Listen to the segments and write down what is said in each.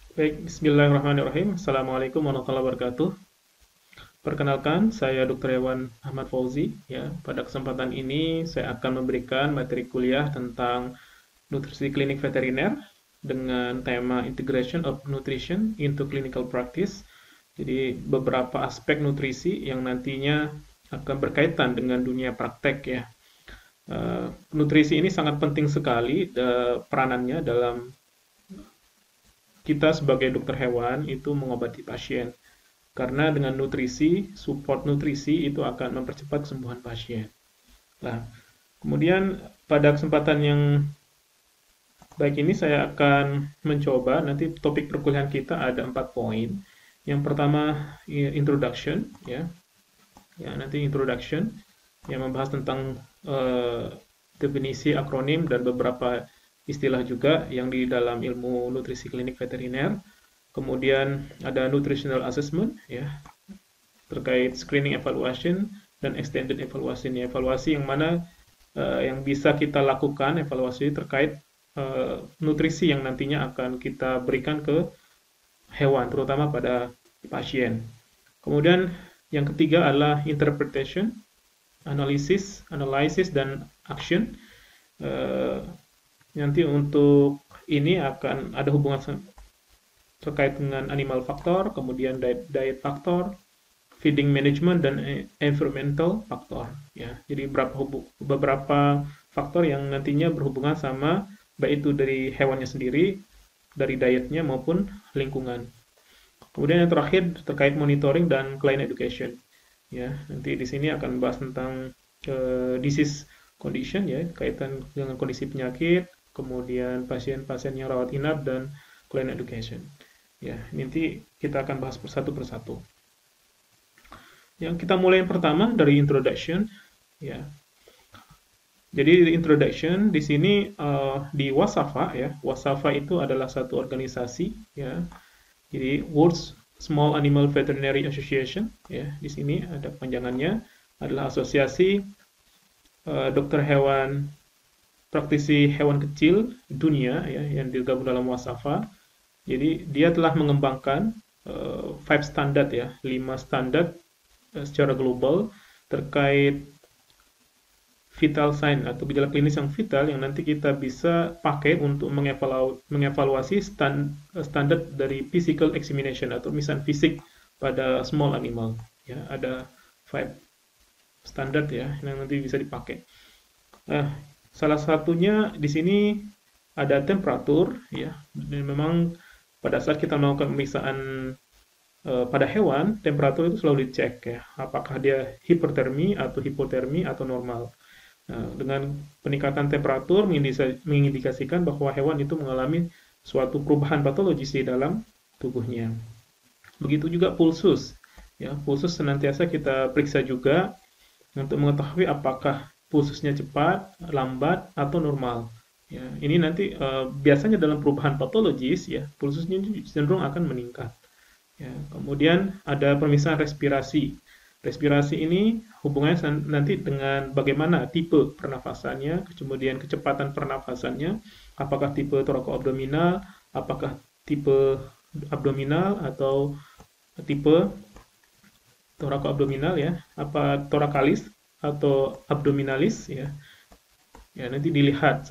Baik, Bismillahirrahmanirrahim. Assalamualaikum warahmatullahi wabarakatuh. Perkenalkan, saya Dr. Hewan Ahmad Fauzi. Ya, pada kesempatan ini saya akan memberikan materi kuliah tentang nutrisi klinik veteriner dengan tema Integration of Nutrition into Clinical Practice. Jadi beberapa aspek nutrisi yang nantinya akan berkaitan dengan dunia praktek ya. Nutrisi ini sangat penting sekali peranannya dalam kita sebagai dokter hewan itu mengobati pasien. Karena dengan nutrisi, support nutrisi itu akan mempercepat kesembuhan pasien. Nah, kemudian pada kesempatan yang baik ini saya akan mencoba, nanti topik perkuliahan kita ada 4 poin. Yang pertama, introduction, ya. Ya, nanti introduction yang membahas tentang definisi akronim dan beberapa istilah juga yang di dalam ilmu nutrisi klinik veteriner. Kemudian ada nutritional assessment ya, terkait screening evaluation dan extended evaluation ya, evaluasi yang mana yang bisa kita lakukan evaluasi terkait nutrisi yang nantinya akan kita berikan ke hewan terutama pada pasien. Kemudian yang ketiga adalah interpretation, analisis dan action. Nanti untuk ini akan ada hubungan terkait dengan animal factor, kemudian diet factor, feeding management dan environmental factor ya. Jadi beberapa faktor yang nantinya berhubungan sama baik itu dari hewannya sendiri, dari dietnya maupun lingkungan. Kemudian yang terakhir terkait monitoring dan client education. Ya, nanti di sini akan membahas tentang disease condition ya, kaitan dengan kondisi penyakit, kemudian pasien-pasien yang rawat inap dan client education. Ya, nanti kita akan bahas persatu persatu. Yang kita mulai yang pertama dari introduction, ya. Jadi introduction di sini di Wasafa ya. Wasafa itu adalah satu organisasi ya. Jadi World Small Animal Veterinary Association ya. Di sini ada panjangannya adalah asosiasi dokter hewan praktisi hewan kecil dunia ya yang digabung dalam Wasafa. Jadi dia telah mengembangkan 5 standar ya, 5 standar secara global terkait vital sign atau gejala klinis yang vital yang nanti kita bisa pakai untuk mengevaluasi standar dari physical examination atau pemeriksaan fisik pada small animal. Ya, ada 5 standar ya yang nanti bisa dipakai. Nah, salah satunya di sini ada temperatur ya, dan memang pada saat kita melakukan pemeriksaan pada hewan, temperatur itu selalu dicek ya, apakah dia hipertermi atau hipotermi atau normal. Nah, dengan peningkatan temperatur mengindikasikan bahwa hewan itu mengalami suatu perubahan patologis di dalam tubuhnya. Begitu juga pulsus. Ya, pulsus senantiasa kita periksa juga untuk mengetahui apakah pulsusnya cepat, lambat, atau normal. Ya, ini nanti biasanya dalam perubahan patologis ya, pulsusnya cenderung akan meningkat. Ya, kemudian ada pemeriksaan respirasi. Respirasi ini hubungannya nanti dengan bagaimana tipe pernafasannya, kemudian kecepatan pernafasannya, apakah tipe torakoabdominal, apakah tipe abdominal atau tipe torakoabdominal ya, apa torakalis atau abdominalis ya. Ya, nanti dilihat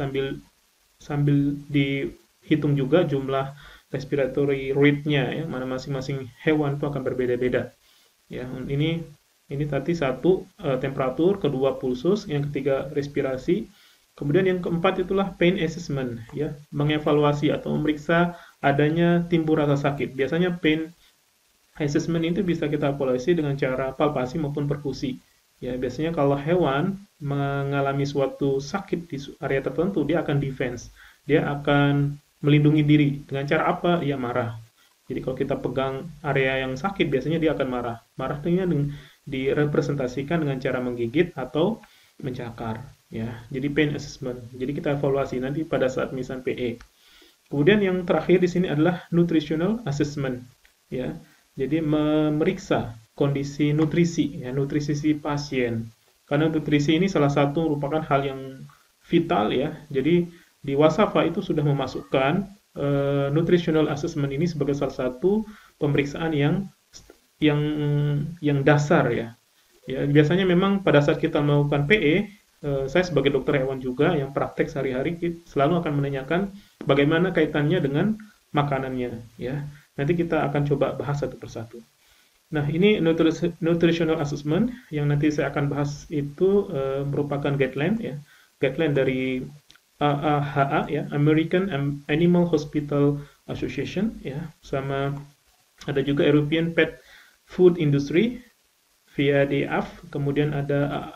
sambil dihitung juga jumlah respiratory rate-nya ya, mana masing-masing hewan itu akan berbeda-beda. Ya, ini tadi satu temperatur, kedua pulsus, yang ketiga respirasi. Kemudian yang keempat itulah pain assessment ya, mengevaluasi atau memeriksa adanya timbul rasa sakit. Biasanya pain assessment itu bisa kita evaluasi dengan cara palpasi maupun perkusi. Ya, biasanya kalau hewan mengalami suatu sakit di area tertentu, dia akan defense. Dia akan melindungi diri. Dengan cara apa? Dia marah. Jadi kalau kita pegang area yang sakit, biasanya dia akan marah. Marah itu direpresentasikan dengan cara menggigit atau mencakar. Ya, jadi pain assessment. Jadi kita evaluasi nanti pada saat misalnya PE. Kemudian yang terakhir di sini adalah nutritional assessment. Ya, jadi memeriksa kondisi nutrisi, ya, nutrisi si pasien. Karena nutrisi ini salah satu merupakan hal yang vital ya. Jadi di Wasafa itu sudah memasukkan nutritional assessment ini sebagai salah satu pemeriksaan yang yang dasar ya. Ya, biasanya memang pada saat kita melakukan PE, saya sebagai dokter hewan juga yang praktek sehari-hari selalu akan menanyakan bagaimana kaitannya dengan makanannya ya. Nanti kita akan coba bahas satu persatu. Nah, ini nutritional assessment yang nanti saya akan bahas itu merupakan guideline ya. Guideline dari AAHA ya, American Animal Hospital Association ya, sama ada juga European Pet Food Industry via DAF, kemudian ada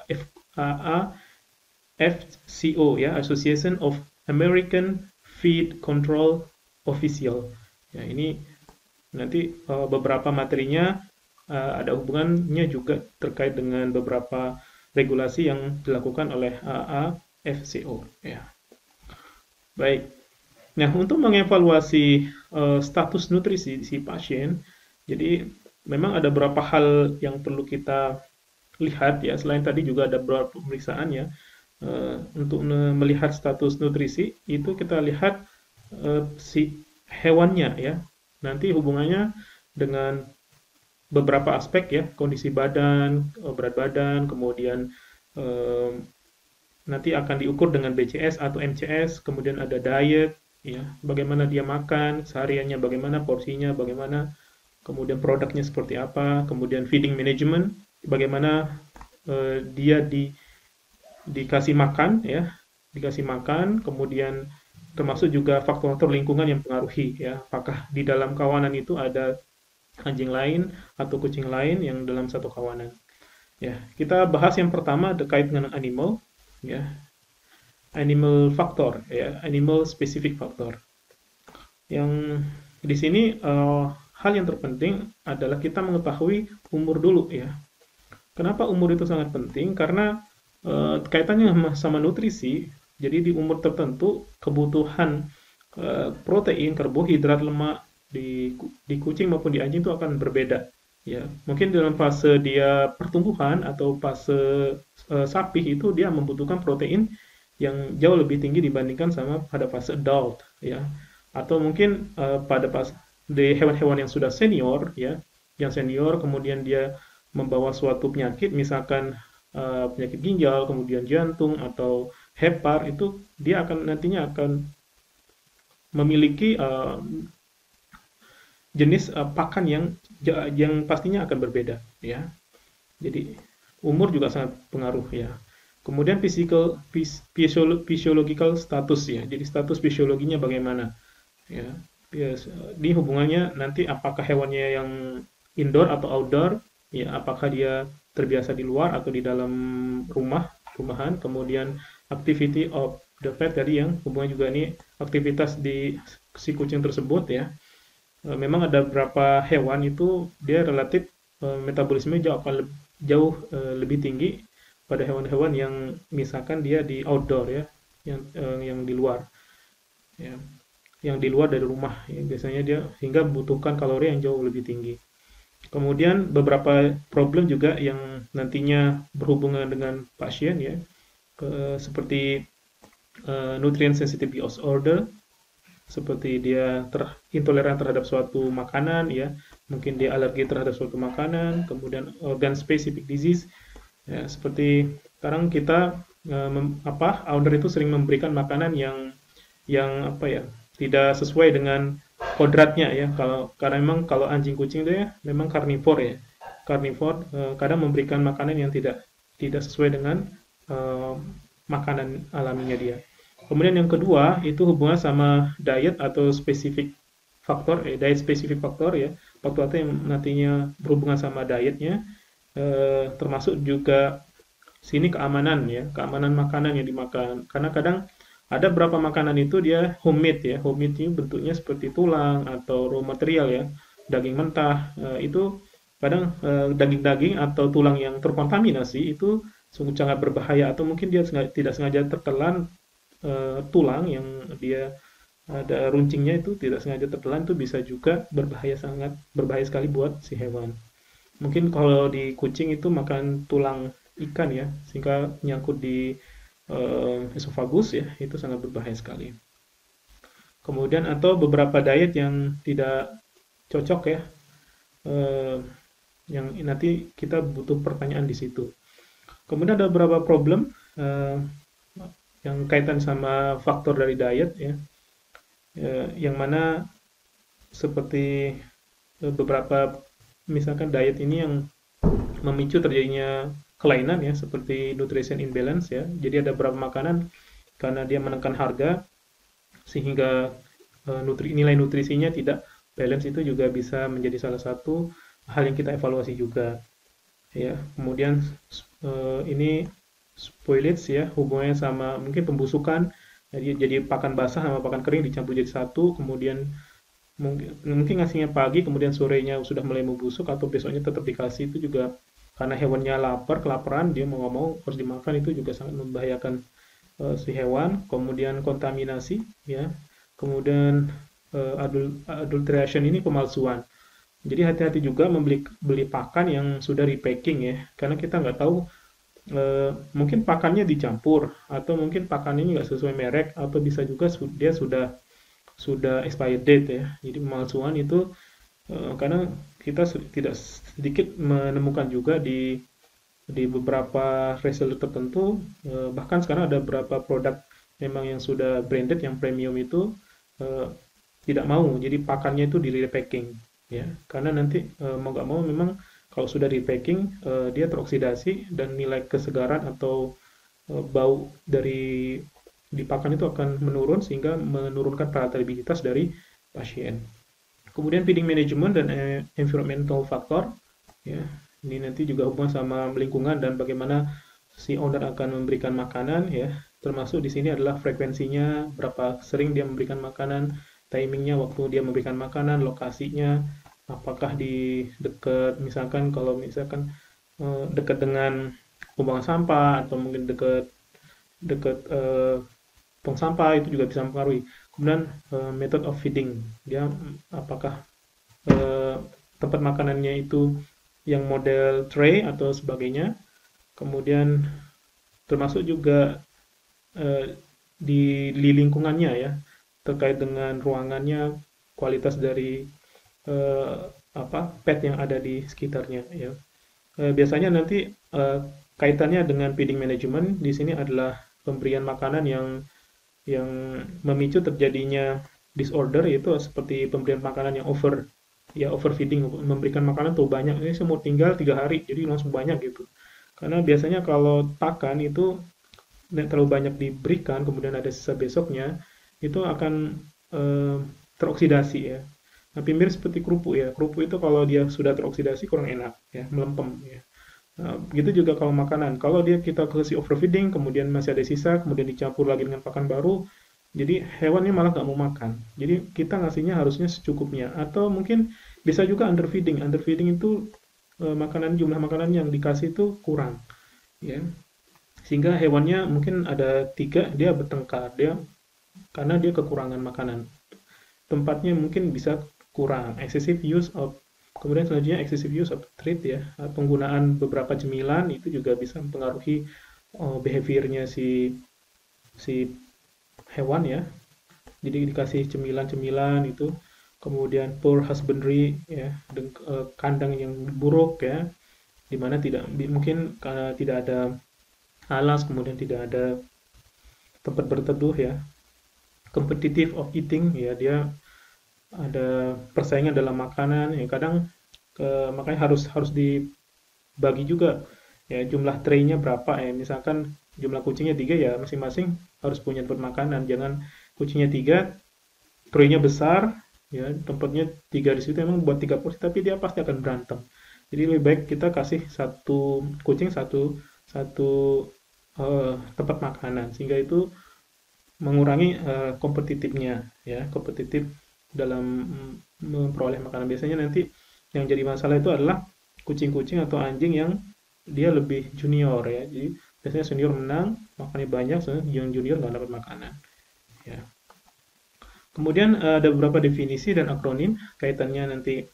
AAFCO ya, Association of American Feed Control Official. Ya, ini nanti beberapa materinya ada hubungannya juga terkait dengan beberapa regulasi yang dilakukan oleh AAFCO ya. Baik. Nah, untuk mengevaluasi status nutrisi si pasien, jadi memang ada beberapa hal yang perlu kita lihat ya. Selain tadi juga ada beberapa pemeriksaan ya. Untuk melihat status nutrisi itu kita lihat si hewannya ya. Nanti hubungannya dengan beberapa aspek ya, kondisi badan, berat badan, kemudian nanti akan diukur dengan BCS atau MCS, kemudian ada diet, ya, bagaimana dia makan, sehariannya bagaimana, porsinya bagaimana, kemudian produknya seperti apa, kemudian feeding management, bagaimana dia dikasih makan, ya, dikasih makan, kemudian termasuk juga faktor-faktor lingkungan yang mempengaruhi, ya, apakah di dalam kawanan itu ada anjing lain atau kucing lain yang dalam satu kawanan. Ya, kita bahas yang pertama terkait dengan animal, ya, animal factor, ya, animal specific factor. Yang di sini hal yang terpenting adalah kita mengetahui umur dulu, ya. Kenapa umur itu sangat penting? Karena kaitannya sama nutrisi. Jadi di umur tertentu kebutuhan protein, karbohidrat, lemak di kucing maupun di anjing itu akan berbeda. Ya, mungkin dalam fase dia pertumbuhan atau fase sapi itu dia membutuhkan protein yang jauh lebih tinggi dibandingkan sama pada fase adult, ya. Atau mungkin pada di hewan-hewan yang sudah senior, ya, yang senior kemudian dia membawa suatu penyakit, misalkan penyakit ginjal, kemudian jantung atau hepar, itu dia akan nantinya akan memiliki jenis pakan yang pastinya akan berbeda, ya. Jadi umur juga sangat pengaruh, ya. Kemudian physiological status, ya. Jadi status fisiologinya bagaimana, ya. Di hubungannya nanti apakah hewannya yang indoor atau outdoor, ya. Apakah dia terbiasa di luar atau di dalam rumahan. Kemudian activity of the pet tadi yang hubungannya juga ini aktivitas di si kucing tersebut, ya. Memang ada beberapa hewan itu dia relatif metabolisme jauh lebih tinggi pada hewan-hewan yang misalkan dia di outdoor, ya, yang di luar, ya, yang di luar dari rumah, ya, biasanya dia hingga membutuhkan kalori yang jauh lebih tinggi. Kemudian beberapa problem juga yang nantinya berhubungan dengan pasien, ya, seperti nutrient sensitivity disorder, seperti dia intoleran terhadap suatu makanan, ya, mungkin dia alergi terhadap suatu makanan, kemudian organ specific disease, ya, seperti sekarang kita owner itu sering memberikan makanan yang apa ya, tidak sesuai dengan kodratnya, ya. Karena memang kalau anjing kucing itu ya memang karnivor, ya, karnivor, kadang memberikan makanan yang tidak sesuai dengan makanan alaminya dia. Kemudian yang kedua itu hubungan sama diet atau spesifik faktor, diet spesifik faktor, ya, faktor yang nantinya berhubungan sama dietnya, termasuk juga sini keamanan, ya, keamanan makanan yang dimakan. Karena kadang ada beberapa makanan itu dia homemade, ya, homemade itu bentuknya seperti tulang atau raw material, ya, daging mentah, itu kadang daging-daging atau tulang yang terkontaminasi itu sungguh sangat berbahaya, atau mungkin dia tidak sengaja tertelan tulang yang dia ada runcingnya itu tidak sengaja tertelan, itu bisa juga sangat berbahaya sekali buat si hewan. Mungkin kalau di kucing itu makan tulang ikan, ya, sehingga nyangkut di esofagus, ya, itu sangat berbahaya sekali. Kemudian atau beberapa diet yang tidak cocok ya, eh, yang nanti kita butuh pertanyaan di situ. Kemudian ada beberapa problem eh, yang kaitan sama faktor dari diet ya, yang mana seperti beberapa misalkan diet ini yang memicu terjadinya kelainan ya seperti nutrition imbalance ya. Jadi ada beberapa makanan karena dia menekan harga sehingga nilai nutrisinya tidak balance, itu juga bisa menjadi salah satu hal yang kita evaluasi juga ya. Kemudian ini spoilage ya, hubungannya sama mungkin pembusukan, jadi pakan basah sama pakan kering dicampur jadi satu, kemudian mungkin ngasihnya pagi kemudian sorenya sudah mulai membusuk atau besoknya tetap dikasih, itu juga karena hewannya lapar, kelaparan, dia mau nggak mau harus dimakan, itu juga sangat membahayakan si hewan. Kemudian kontaminasi ya, kemudian adulteration ini pemalsuan. Jadi hati-hati juga beli pakan yang sudah repacking ya, karena kita nggak tahu, mungkin pakannya dicampur atau mungkin pakannya nggak sesuai merek atau bisa juga dia sudah expired date ya. Jadi pemalsuan itu karena kita tidak sedikit menemukan juga di beberapa reseller tertentu, bahkan sekarang ada beberapa produk memang yang sudah branded yang premium itu eh, tidak mau jadi pakannya itu di repacking ya, karena nanti mau nggak mau memang kalau sudah di packing dia teroksidasi dan nilai kesegaran atau bau dari di pakan itu akan menurun sehingga menurunkan palatabilitas dari pasien. Kemudian feeding management dan environmental factor ya. Ini nanti juga hubungan sama lingkungan dan bagaimana si owner akan memberikan makanan ya. Termasuk di sini adalah frekuensinya, berapa sering dia memberikan makanan, timingnya waktu dia memberikan makanan, lokasinya, apakah di dekat misalkan kalau misalkan dekat dengan pembuangan sampah atau mungkin dekat dekat tong sampah, itu juga bisa mempengaruhi. Kemudian method of feeding, dia apakah eh, tempat makanannya itu yang model tray atau sebagainya. Kemudian termasuk juga di lingkungannya ya, terkait dengan ruangannya, kualitas dari eh, pet yang ada di sekitarnya ya. Biasanya nanti kaitannya dengan feeding management di sini adalah pemberian makanan yang memicu terjadinya disorder, yaitu seperti pemberian makanan yang overfeeding, memberikan makanan tuh banyak, ini semua tinggal 3 hari jadi langsung banyak gitu. Karena biasanya kalau pakan itu terlalu banyak diberikan kemudian ada sisa besoknya, itu akan eh, teroksidasi ya. Hampir mirip seperti kerupuk ya, kerupuk itu kalau dia sudah teroksidasi kurang enak ya, melempem ya. Nah, begitu juga kalau makanan. Kalau dia kita kasih overfeeding, kemudian masih ada sisa, kemudian dicampur lagi dengan pakan baru, jadi hewannya malah nggak mau makan. Jadi kita ngasihnya harusnya secukupnya. Atau mungkin bisa juga underfeeding. Underfeeding itu jumlah makanan yang dikasih itu kurang, ya. Sehingga hewannya mungkin ada 3, dia bertengkar, karena dia kekurangan makanan. Tempatnya mungkin bisa kurang, excessive use of. Kemudian selanjutnya excessive use of treat ya, penggunaan beberapa cemilan itu juga bisa mempengaruhi behaviornya si si hewan ya. Jadi dikasih cemilan-cemilan itu, kemudian poor husbandry ya, kandang yang buruk ya, di mana tidak mungkin karena tidak ada alas, kemudian tidak ada tempat berteduh ya. Competitive of eating ya, dia ada persaingan dalam makanan ya, kadang makanya harus harus dibagi juga ya, jumlah tray-nya berapa ya, misalkan jumlah kucingnya 3 ya, masing-masing harus punya tempat makanan, jangan kucingnya 3 tray-nya besar ya, tempatnya 3 di situ emang buat 3 porsi tapi dia pasti akan berantem. Jadi lebih baik kita kasih satu kucing satu satu tempat makanan, sehingga itu mengurangi kompetitifnya ya, kompetitif dalam memperoleh makanan. Biasanya nanti yang jadi masalah itu adalah kucing-kucing atau anjing yang dia lebih junior ya. Jadi biasanya senior menang, makannya banyak, yang junior nggak dapat makanan. Ya. Kemudian ada beberapa definisi dan akronim kaitannya nanti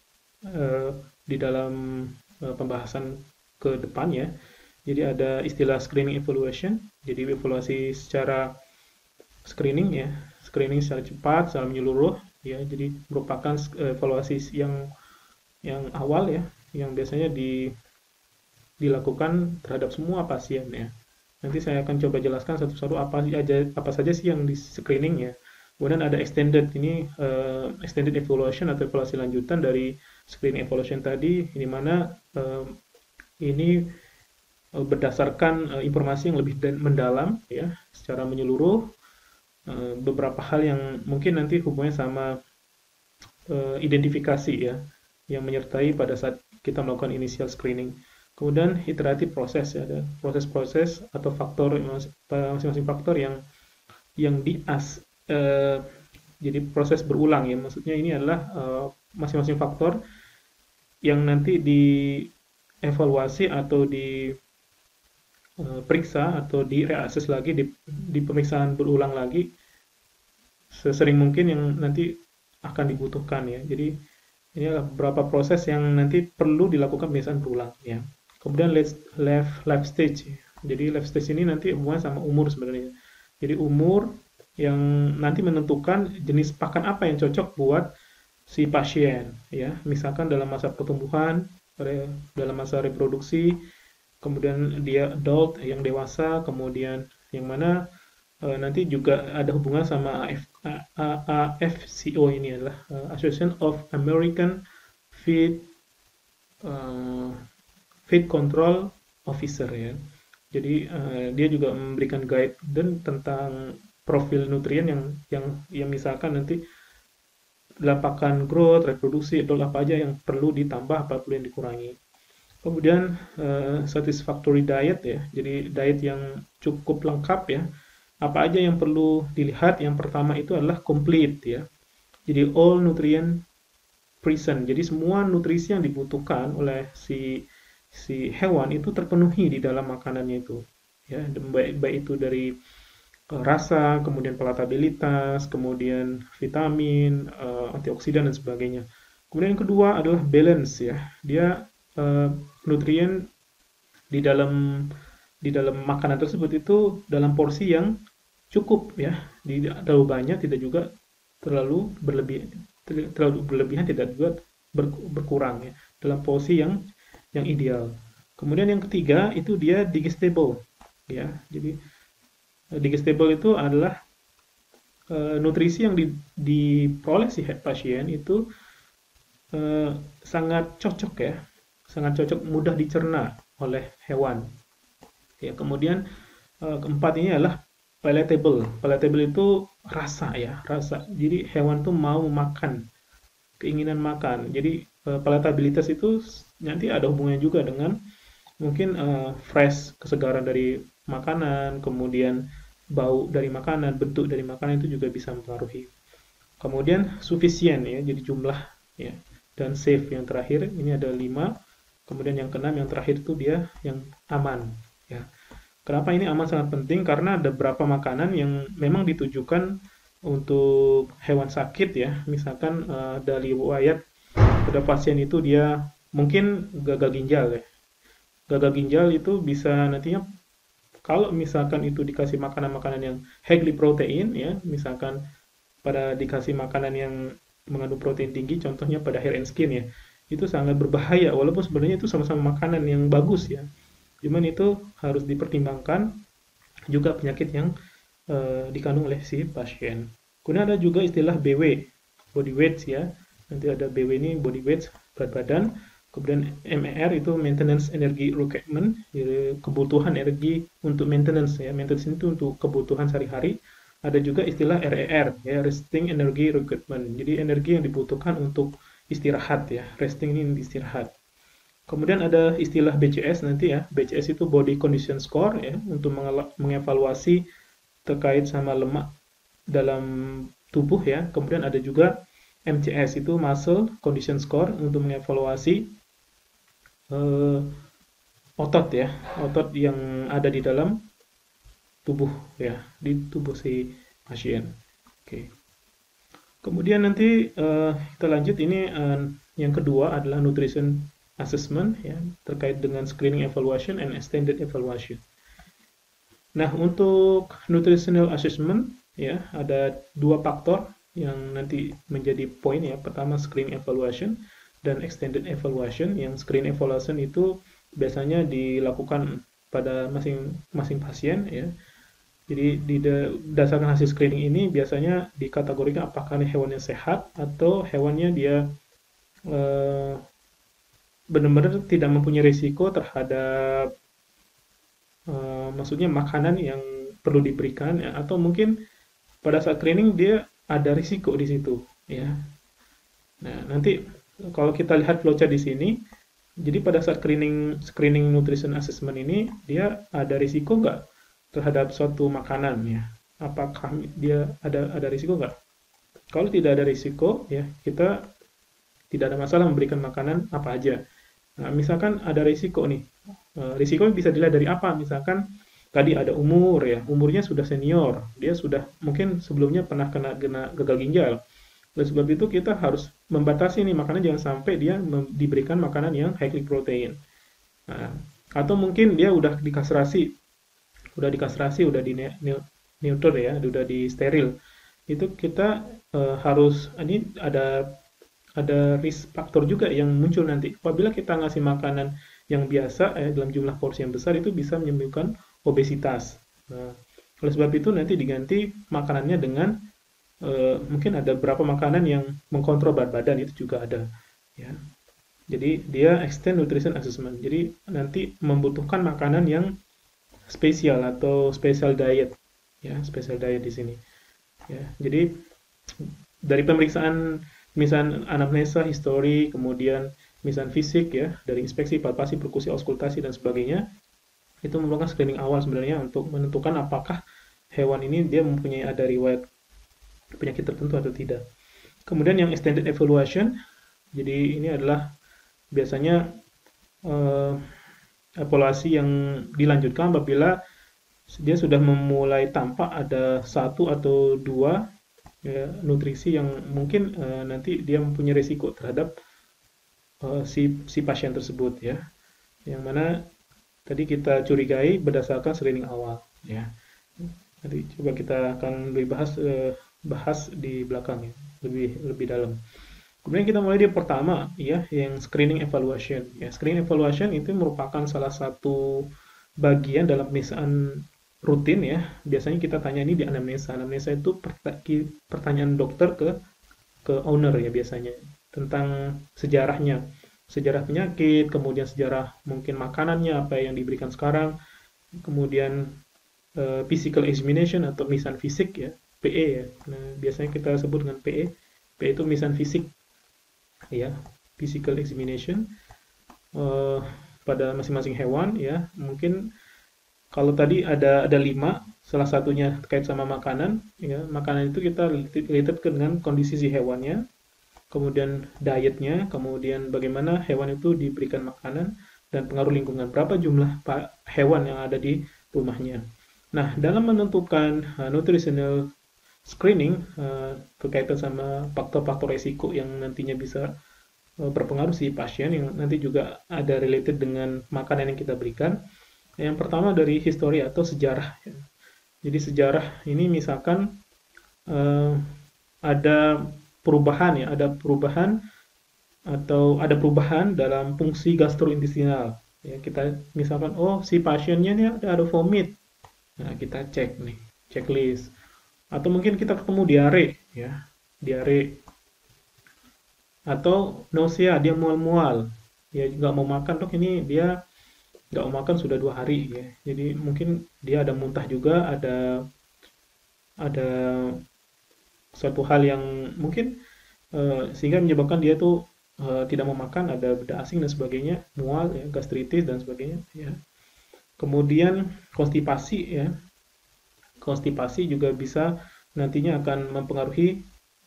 di dalam pembahasan ke depan ya. Jadi ada istilah screening evaluation, jadi evaluasi secara screening ya, screening secara cepat, secara menyeluruh, ya. Jadi merupakan evaluasi yang awal ya, yang biasanya dilakukan terhadap semua pasien ya. Nanti saya akan coba jelaskan satu-satu apa saja sih yang di screening ya. Kemudian ada extended ini extended evaluation atau evaluasi lanjutan dari screening evaluation tadi, di mana ini berdasarkan informasi yang lebih mendalam ya, secara menyeluruh, beberapa hal yang mungkin nanti hubungannya sama identifikasi ya, yang menyertai pada saat kita melakukan initial screening. Kemudian iteratif proses ya, ada proses-proses atau faktor masing-masing faktor yang jadi proses berulang ya. Maksudnya ini adalah masing-masing faktor yang nanti dievaluasi atau diperiksa atau direakses lagi di pemeriksaan berulang lagi sesering mungkin yang nanti akan dibutuhkan ya. Jadi ini adalah beberapa proses yang nanti perlu dilakukan pemeriksaan berulang ya. Kemudian life stage. Jadi life stage ini nanti hubungan sama umur sebenarnya. Jadi umur yang nanti menentukan jenis pakan apa yang cocok buat si pasien ya. Misalkan dalam masa pertumbuhan, dalam masa reproduksi, kemudian dia adult yang dewasa, kemudian yang mana nanti juga ada hubungan sama AFCO ini adalah Association of American Feed Control Officer ya. Jadi dia juga memberikan guide dan tentang profil nutrien yang misalkan nanti dalam pakan growth, reproduksi, atau apa aja yang perlu ditambah, apa perlu yang dikurangi. Kemudian satisfactory diet ya. Jadi diet yang cukup lengkap ya. Apa aja yang perlu dilihat? Yang pertama itu adalah complete ya. Jadi all nutrient present. Jadi semua nutrisi yang dibutuhkan oleh si hewan itu terpenuhi di dalam makanannya itu ya, baik itu dari rasa, kemudian palatabilitas, kemudian vitamin, antioksidan dan sebagainya. Kemudian yang kedua adalah balance ya, dia nutrien di dalam makanan tersebut itu dalam porsi yang cukup ya, tidak terlalu banyak, tidak juga terlalu berlebihan, tidak juga berkurang ya, dalam porsi yang ideal. Kemudian yang ketiga itu dia digestible ya. Jadi digestible itu adalah nutrisi yang diperoleh si pasien itu sangat cocok ya, sangat cocok, mudah dicerna oleh hewan. Ya, kemudian keempat ini adalah palatable. Palatable itu rasa ya, rasa. Jadi hewan tuh mau makan, keinginan makan. Jadi palatabilitas itu nanti ada hubungannya juga dengan mungkin fresh, kesegaran dari makanan, kemudian bau dari makanan, bentuk dari makanan itu juga bisa mempengaruhi. Kemudian sufficient ya, jadi jumlah ya, dan safe yang terakhir ini ada 5. Kemudian yang keenam yang terakhir itu dia yang aman ya. Kenapa ini aman sangat penting? Karena ada beberapa makanan yang memang ditujukan untuk hewan sakit ya. Misalkan dari riwayat pada pasien itu dia mungkin gagal ginjal ya. Gagal ginjal itu bisa nantinya kalau misalkan itu dikasih makanan-makanan yang highly protein ya, misalkan pada dikasih makanan yang mengandung protein tinggi, contohnya pada hair and skin ya, itu sangat berbahaya walaupun sebenarnya itu sama-sama makanan yang bagus ya. Cuman itu harus dipertimbangkan juga penyakit yang dikandung oleh si pasien. Kemudian ada juga istilah BW, body weight ya. Nanti ada BW ini body weight, berat badan. Kemudian MER itu maintenance energy requirement, jadi kebutuhan energi untuk maintenance ya. Maintenance itu untuk kebutuhan sehari-hari. Ada juga istilah RER ya, resting energy requirement. Jadi energi yang dibutuhkan untuk istirahat ya. Resting ini istirahat. Kemudian ada istilah BCS nanti ya. BCS itu body condition score ya, untuk mengevaluasi terkait sama lemak dalam tubuh ya. Kemudian ada juga MCS itu muscle condition score untuk mengevaluasi otot ya, otot yang ada di dalam tubuh ya, di tubuh si pasien. Oke. Kemudian nanti kita lanjut ini yang kedua adalah nutrition assessment ya, terkait dengan screening evaluation and extended evaluation. Nah, untuk nutritional assessment ya, ada dua faktor yang nanti menjadi poin ya. Pertama screening evaluation dan extended evaluation. Yang screening evaluation itu biasanya dilakukan pada masing-masing pasien ya. Jadi berdasarkan hasil screening ini biasanya dikategorikan apakah hewannya sehat atau hewannya dia eh, benar-benar tidak mempunyai risiko terhadap maksudnya makanan yang perlu diberikan ya, atau mungkin pada saat screening dia ada risiko di situ ya. Nah, nanti kalau kita lihat flowchart di sini, jadi pada saat screening screening nutrition assessment ini dia ada risiko nggak terhadap suatu makanan ya? Apakah dia ada risiko nggak? Kalau tidak ada risiko ya kita tidak ada masalah memberikan makanan apa aja. Nah, misalkan ada risiko nih, risiko bisa dilihat dari apa? Misalkan tadi ada umur ya, umurnya sudah senior, dia sudah mungkin sebelumnya pernah kena gagal ginjal. Oleh sebab itu kita harus membatasi nih makanan jangan sampai dia diberikan makanan yang highly protein. Nah, atau mungkin dia udah di neuter ya, udah di steril. Itu kita harus ini ada risk faktor juga yang muncul nanti. Apabila kita ngasih makanan yang biasa dalam jumlah porsi yang besar itu bisa menyebabkan obesitas. Nah, oleh sebab itu nanti diganti makanannya dengan mungkin ada beberapa makanan yang mengkontrol berat badan itu juga ada. Ya. Jadi dia extend nutrition assessment. Jadi nanti membutuhkan makanan yang spesial atau special diet. Ya, special diet di sini. Ya, jadi dari pemeriksaan misalnya anamnesa, histori, kemudian misalnya fisik ya, dari inspeksi, palpasi, perkusi, auskultasi dan sebagainya, itu merupakan screening awal sebenarnya untuk menentukan apakah hewan ini dia mempunyai ada riwayat penyakit tertentu atau tidak. Kemudian yang extended evaluation, jadi ini adalah biasanya eh, evaluasi yang dilanjutkan apabila dia sudah memulai tampak ada satu atau dua ya, nutrisi yang mungkin nanti dia mempunyai risiko terhadap si pasien tersebut ya, yang mana tadi kita curigai berdasarkan screening awal ya. Nanti coba kita akan lebih bahas di belakang ya, lebih dalam. Kemudian kita mulai di pertama ya, yang screening evaluation. Ya, screening evaluation itu merupakan salah satu bagian dalam pemeriksaan rutin ya. Biasanya kita tanya ini di anamnesa. Anamnesa itu pertanyaan dokter ke owner ya biasanya tentang sejarahnya, sejarah penyakit, kemudian sejarah mungkin makanannya apa yang diberikan sekarang, kemudian physical examination atau pemeriksaan fisik ya, PE ya. Nah, biasanya kita sebut dengan PE. PE itu pemeriksaan fisik ya, physical examination pada masing-masing hewan ya. Mungkin kalau tadi ada 5, salah satunya terkait sama makanan ya. Makanan itu kita related dengan kondisi si hewannya, kemudian dietnya, kemudian bagaimana hewan itu diberikan makanan dan pengaruh lingkungan, berapa jumlah hewan yang ada di rumahnya. Nah, dalam menentukan nutritional screening berkaitan sama faktor-faktor resiko yang nantinya bisa berpengaruh si pasien yang nanti juga ada related dengan makanan yang kita berikan. Yang pertama dari histori atau sejarah. Jadi sejarah ini misalkan ada perubahan ya, ada perubahan atau ada perubahan dalam fungsi gastrointestinal. Ya, kita misalkan oh si pasiennya ini ada vomit. Nah, kita cek nih, checklist. Atau mungkin kita ketemu diare ya, diare atau nausea, dia mual-mual. Ya nggak mau makan dok, ini dia nggak mau makan sudah 2 hari ya. Jadi mungkin dia ada muntah juga, ada suatu hal yang mungkin sehingga menyebabkan dia tuh tidak mau makan, ada benda asing dan sebagainya, mual ya, gastritis dan sebagainya ya. Kemudian konstipasi ya. Konstipasi juga bisa nantinya akan mempengaruhi.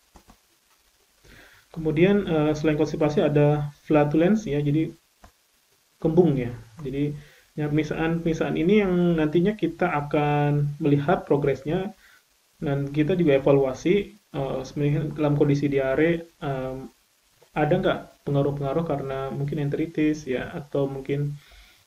Kemudian selain konstipasi ada flatulence ya, jadi kembung ya. Jadi ya, pemisahan ini yang nantinya kita akan melihat progresnya dan kita juga evaluasi sebenarnya dalam kondisi diare ada nggak pengaruh-pengaruh karena mungkin enteritis ya atau mungkin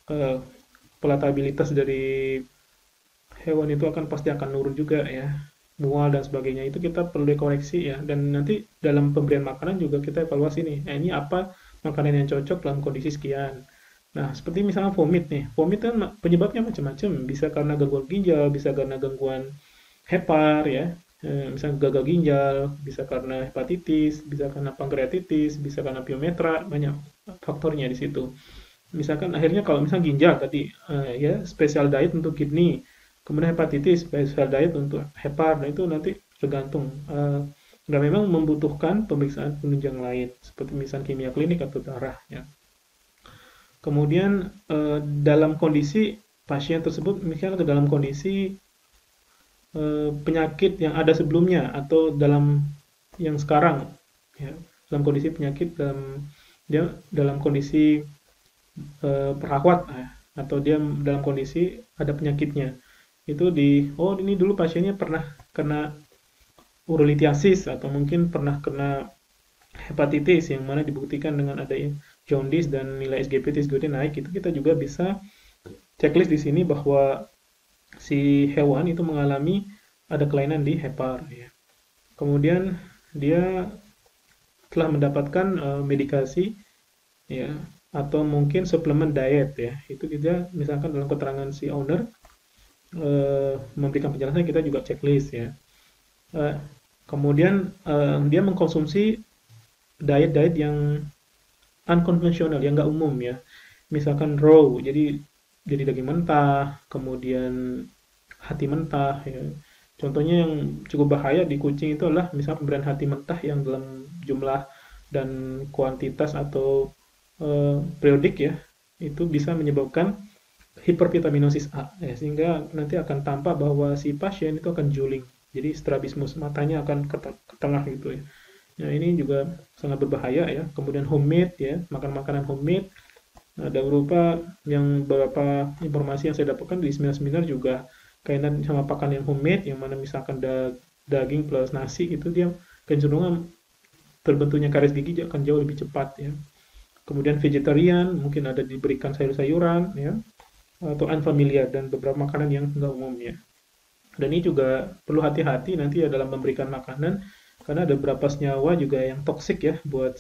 palatabilitas dari hewan itu pasti akan nurun juga ya. mual dan sebagainya, itu kita perlu dikoreksi ya. Dan nanti dalam pemberian makanan juga kita evaluasi nih, ini apa makanan yang cocok dalam kondisi sekian. Nah, seperti misalnya vomit nih. Vomit kan penyebabnya macam-macam. Bisa karena gangguan ginjal, bisa karena gangguan hepar ya. Misalnya gagal ginjal, bisa karena hepatitis, bisa karena pankreatitis, bisa karena piometra, banyak faktornya di situ. Misalkan akhirnya kalau misalnya ginjal tadi ya special diet untuk kidney, kemudian hepatitis special diet untuk hepar, nah itu nanti tergantung dan memang membutuhkan pemeriksaan penunjang lain seperti misalnya kimia klinik atau darah ya. Kemudian dalam kondisi pasien tersebut misalnya dalam kondisi penyakit yang ada sebelumnya atau dalam yang sekarang ya, dalam kondisi penyakit dalam kondisi perawat atau dia dalam kondisi ada penyakitnya itu oh ini dulu pasiennya pernah kena urolitiasis atau mungkin pernah kena hepatitis yang mana dibuktikan dengan adanya jaundice dan nilai SGP TSGOT naik, itu kita juga bisa checklist di sini bahwa si hewan itu mengalami ada kelainan di hepar ya. Kemudian dia telah mendapatkan medikasi ya atau mungkin suplemen diet ya. Itu kita misalkan dalam keterangan si owner memberikan penjelasan, kita juga checklist ya. Kemudian dia mengkonsumsi diet-diet yang unkonvensional, yang nggak umum ya. Misalkan raw, jadi daging mentah, kemudian hati mentah ya. Contohnya yang cukup bahaya di kucing itu adalah misalnya pemberian hati mentah yang dalam jumlah dan kuantitas atau periodik ya, itu bisa menyebabkan hipervitaminosis A ya, sehingga nanti akan tampak bahwa si pasien itu akan juling. Jadi strabismus, matanya akan ke tengah gitu ya. Nah, ini juga sangat berbahaya ya. Kemudian homemade ya, makan makanan homemade. Ada beberapa informasi yang saya dapatkan di seminar-seminar juga kaitan sama pakan yang homemade, yang mana misalkan daging plus nasi itu dia kecenderungan terbentuknya karies gigi akan jauh lebih cepat ya. Kemudian vegetarian mungkin ada diberikan sayur-sayuran ya, atau unfamiliar dan beberapa makanan yang enggak umum ya. Dan ini juga perlu hati-hati nanti ya dalam memberikan makanan karena ada beberapa senyawa juga yang toksik ya buat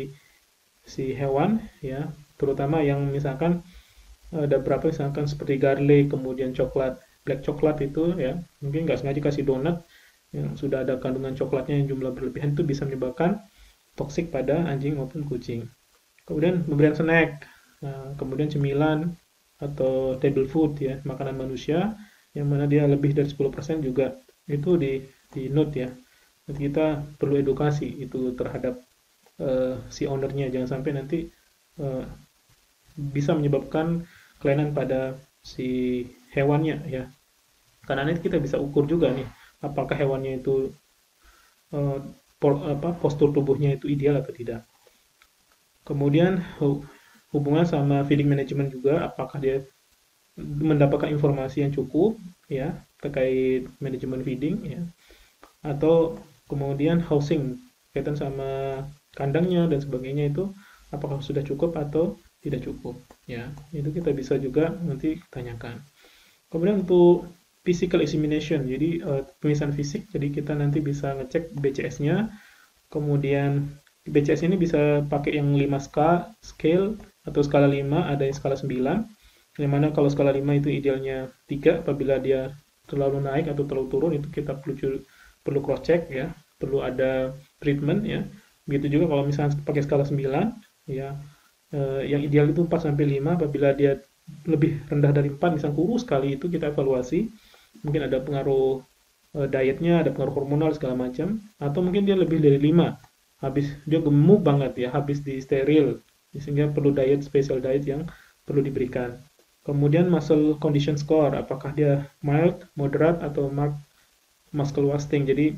si hewan ya, terutama yang misalkan ada beberapa misalkan seperti garlic, kemudian coklat, black coklat itu ya, mungkin nggak sengaja kasih donat yang sudah ada kandungan coklatnya yang jumlah berlebihan, itu bisa menyebabkan toksik pada anjing maupun kucing. Kemudian pemberian snack, kemudian cemilan atau table food ya, makanan manusia yang mana dia lebih dari 10% juga itu di note ya. Nanti kita perlu edukasi itu terhadap si ownernya, jangan sampai nanti uh, bisa menyebabkan kelainan pada si hewannya ya. Karena nanti kita bisa ukur juga nih apakah hewannya itu uh, postur tubuhnya itu ideal atau tidak. Kemudian hubungan sama feeding management juga, apakah dia mendapatkan informasi yang cukup ya terkait manajemen feeding ya, atau kemudian housing kaitan sama kandangnya dan sebagainya itu apakah sudah cukup atau tidak cukup ya, itu kita bisa juga nanti tanyakan. Kemudian untuk physical examination, jadi pemeriksaan fisik, jadi kita nanti bisa ngecek BCS-nya, kemudian BCS ini bisa pakai yang 5 scale atau skala 5, ada yang skala 9, yang mana kalau skala 5 itu idealnya 3, apabila dia terlalu naik atau terlalu turun itu kita perlu cross check ya, perlu ada treatment ya. Begitu juga kalau misalnya pakai skala 9 ya, yang ideal itu 4 sampai 5, apabila dia lebih rendah dari 4, misalnya kurus sekali, itu kita evaluasi. Mungkin ada pengaruh dietnya, ada pengaruh hormonal segala macam, atau mungkin dia lebih dari 5, habis dia gemuk banget ya, habis di steril, sehingga perlu special diet yang perlu diberikan. Kemudian muscle condition score, apakah dia mild, moderate, atau marked muscle wasting. Jadi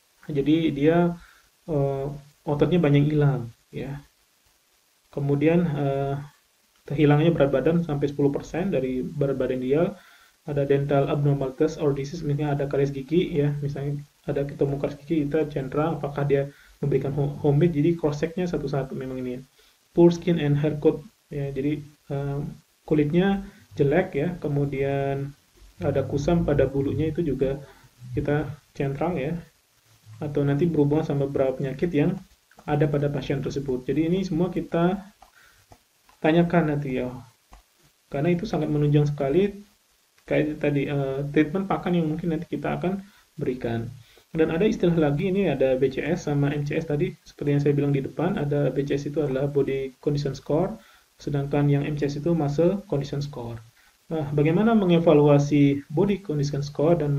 dia ototnya banyak hilang ya. Kemudian hilangnya berat badan sampai 10% dari berat badan ideal. Ada dental abnormalities or disease, misalnya ada karies gigi ya, misalnya ada ketemu karies gigi, kita cendera apakah dia memberikan homemade, jadi cross checknya satu-satu memang ini ya. Poor skin and hair coat ya, jadi kulitnya jelek ya, kemudian ada kusam pada bulunya, itu juga kita sentral ya, atau nanti berhubungan sama beberapa penyakit yang ada pada pasien tersebut. Jadi ini semua kita tanyakan nanti ya, karena itu sangat menunjang sekali kayak tadi treatment pakan yang mungkin nanti kita akan berikan. Dan ada istilah lagi, ini ada BCS sama MCS tadi, seperti yang saya bilang di depan, ada BCS itu adalah Body Condition Score, sedangkan yang MCS itu Muscle Condition Score. Nah, bagaimana mengevaluasi Body Condition Score dan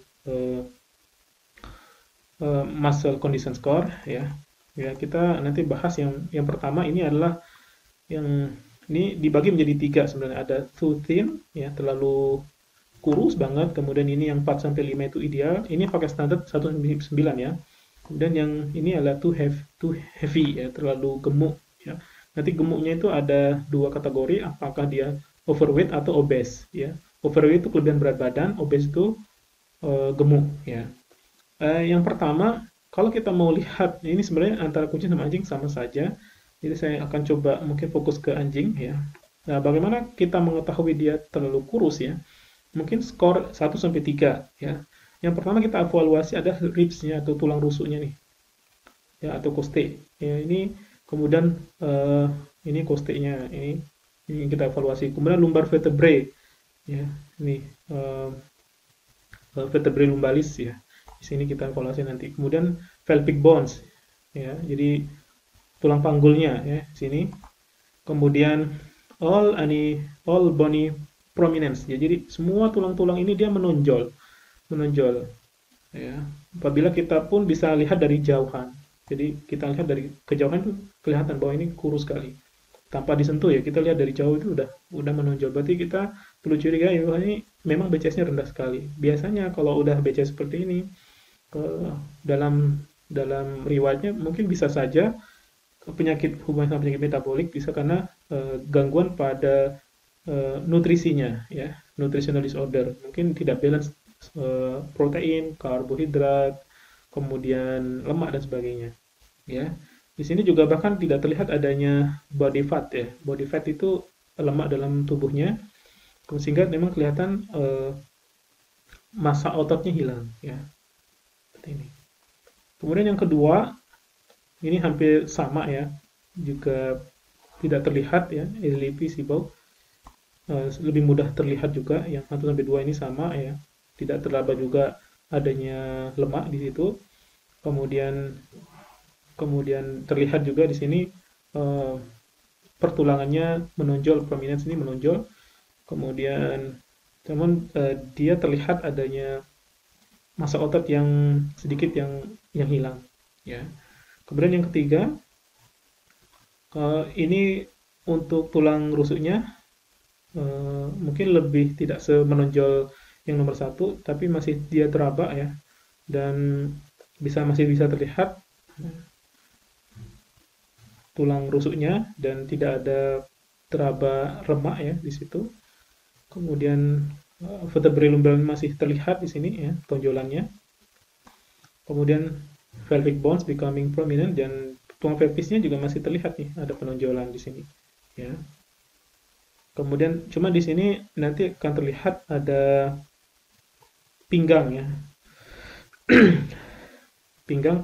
Muscle Condition Score ya? Ya, kita nanti bahas yang pertama ini adalah yang ini dibagi menjadi tiga sebenarnya. Ada too thin, ya terlalu kurus banget. Kemudian ini yang 4 sampai 5 itu ideal. Ini pakai standar 1/9 ya. Kemudian yang ini adalah too heavy ya, terlalu gemuk ya. Nanti gemuknya itu ada dua kategori, apakah dia overweight atau obese ya. Overweight itu kelebihan berat badan, obese itu gemuk ya. Yang pertama, kalau kita mau lihat ini sebenarnya antara kucing sama anjing sama saja. Jadi saya akan coba mungkin fokus ke anjing ya. Nah, bagaimana kita mengetahui dia terlalu kurus ya? Mungkin skor 1 sampai 3 ya. Yang pertama kita evaluasi ada ribs-nya atau tulang rusuknya nih. Ya, atau koste. Ya, ini kemudian ini kostenya, ini kita evaluasi. Kemudian lumbar vertebrae ya. Ini vertebrae lumbalis ya. Di sini kita evaluasi nanti. Kemudian pelvic bones ya. Jadi tulang panggulnya ya sini. Kemudian all bony prominence ya. Jadi semua tulang-tulang ini dia menonjol ya. Apabila kita pun bisa lihat dari jauhan. Jadi kita lihat dari kejauhan itu kelihatan bahwa ini kurus sekali. Tanpa disentuh ya, kita lihat dari jauh itu udah menonjol. Berarti kita perlu curiga ya, ini memang BCS-nya rendah sekali. Biasanya kalau udah BCS seperti ini dalam riwayatnya mungkin bisa saja penyakit hubungan sama penyakit metabolik, bisa karena gangguan pada nutrisinya ya, nutritional disorder, mungkin tidak balance protein, karbohidrat, kemudian lemak dan sebagainya ya. Di sini juga bahkan tidak terlihat adanya body fat ya. Body fat itu lemak dalam tubuhnya, sehingga memang kelihatan massa ototnya hilang ya, seperti ini. Kemudian yang kedua, ini hampir sama ya, juga tidak terlihat ya, easily visible, lebih mudah terlihat juga. Yang 1 sampai 2 ini sama ya, tidak terdapat juga adanya lemak di situ. Kemudian terlihat juga di sini pertulangannya menonjol, prominence ini menonjol. Kemudian namun dia terlihat adanya massa otot yang sedikit yang hilang ya. Kemudian yang ketiga, ini untuk tulang rusuknya mungkin lebih tidak semenonjol yang nomor 1, tapi masih dia teraba ya, dan masih bisa terlihat tulang rusuknya dan tidak ada teraba remak ya di situ. Kemudian vertebrae lumbar masih terlihat di sini ya, tonjolannya. Kemudian pelvic bones becoming prominent, dan tulang pelvisnya juga masih terlihat nih, ada penonjolan di sini ya. Kemudian cuma di sini nanti akan terlihat ada pinggang ya. Pinggang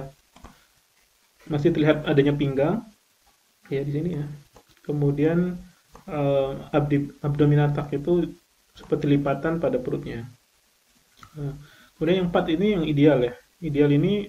masih terlihat adanya pinggang ya di sini ya. Kemudian abdominal tuck itu seperti lipatan pada perutnya. Kemudian yang 4 ini yang ideal ya. Ideal ini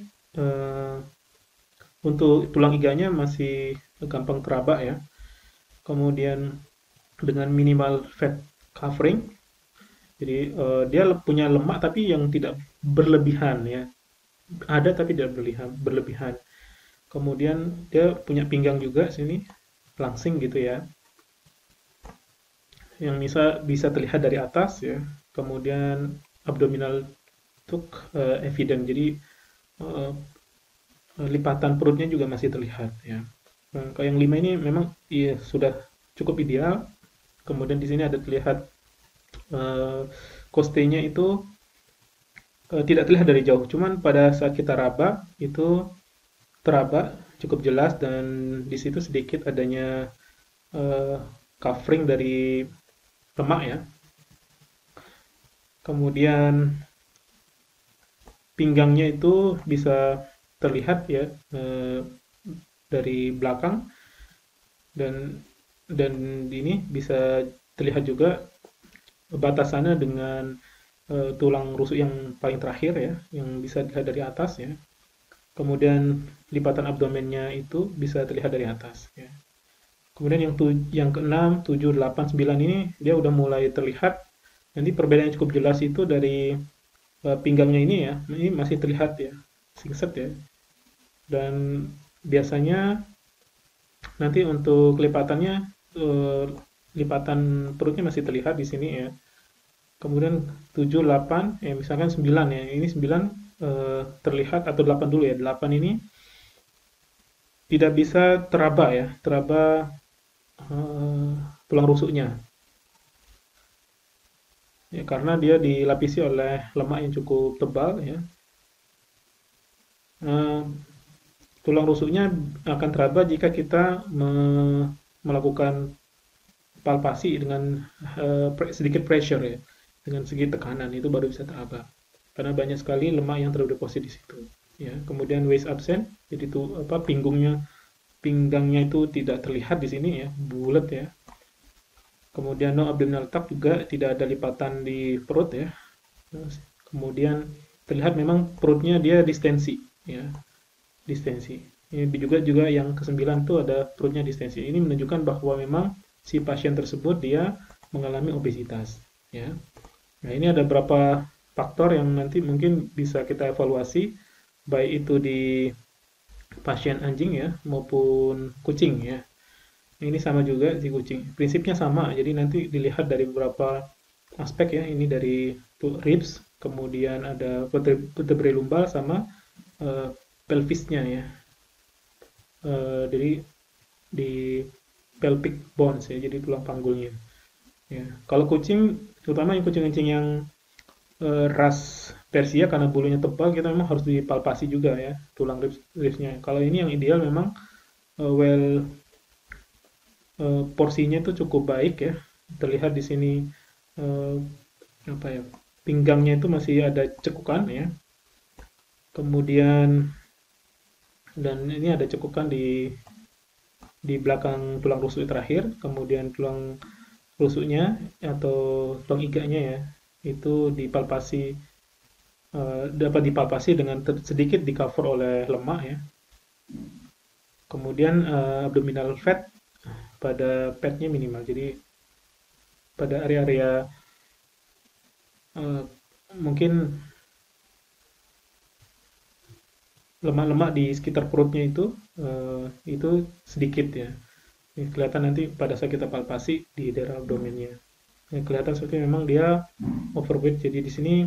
untuk tulang iganya masih gampang teraba ya. Kemudian dengan minimal fat covering. Jadi dia punya lemak tapi yang tidak berlebihan ya. Ada tapi tidak berlebihan. Kemudian dia punya pinggang juga sini, langsing gitu ya. Yang bisa terlihat dari atas ya. Kemudian abdominal tuck evident. Jadi lipatan perutnya juga masih terlihat ya. Nah, yang 5 ini memang iya sudah cukup ideal. Kemudian di sini ada terlihat kostenya itu tidak terlihat dari jauh. Cuman pada saat kita raba itu teraba cukup jelas, dan di situ sedikit adanya covering dari lemak ya. Kemudian pinggangnya itu bisa terlihat ya dari belakang, dan ini bisa terlihat juga batasannya dengan tulang rusuk yang paling terakhir ya, yang bisa dilihat dari atas ya. Kemudian lipatan abdomennya itu bisa terlihat dari atas ya. Kemudian yang keenam, 7, 8, 9 ini dia udah mulai terlihat. Nanti perbedaan yang cukup jelas itu dari pinggangnya ini ya, ini masih terlihat ya, singset ya. Dan biasanya nanti untuk lipatannya, lipatan perutnya masih terlihat di sini ya. Kemudian 7, 8, ya misalkan 9 ya. Ini 9 terlihat, atau 8 dulu ya. 8 ini tidak bisa teraba ya, teraba tulang rusuknya. Ya, karena dia dilapisi oleh lemak yang cukup tebal ya. Eh, Tulang rusuknya akan teraba jika kita melakukan palpasi dengan sedikit pressure ya, dengan sedikit tekanan itu baru bisa teraba. Karena banyak sekali lemak yang terdeposit di situ. Ya, kemudian waist absent, jadi itu apa, pinggangnya itu tidak terlihat di sini ya, bulat ya. Kemudian no abdominal tuck, juga tidak ada lipatan di perut ya. Kemudian terlihat memang perutnya dia distensi ya, distensi. Ini juga yang kesembilan tuh ada perutnya distensi. Ini menunjukkan bahwa memang si pasien tersebut dia mengalami obesitas ya. Nah, ini ada beberapa faktor yang nanti mungkin bisa kita evaluasi, baik itu di pasien anjing ya maupun kucing ya. Ini sama juga di kucing. Prinsipnya sama, jadi nanti dilihat dari beberapa aspek ya. Ini dari ribs, kemudian ada vertebrae lumbal sama pelvisnya ya. Jadi di pelvic bones ya, jadi tulang panggulnya. Ya. Kalau kucing, terutama yang kucing-kucing yang ras Persia, karena bulunya tebal, kita memang harus dipalpasi juga ya tulang ribsnya. Kalau ini yang ideal memang porsinya itu cukup baik ya. Terlihat di sini eh, apa ya, pinggangnya itu masih ada cekukan ya. Kemudian dan ini ada cekukan di belakang tulang rusuk terakhir. Kemudian tulang rusuknya atau tulang iganya ya, itu dipalpasi, dapat dipalpasi dengan sedikit di cover oleh lemak ya. Kemudian abdominal fat, pada fatnya minimal. Jadi pada area-area mungkin lemak-lemak di sekitar perutnya itu sedikit ya. Ini kelihatan nanti pada saat kita palpasi di daerah abdomennya. Ini kelihatan seperti memang dia overweight. Jadi di sini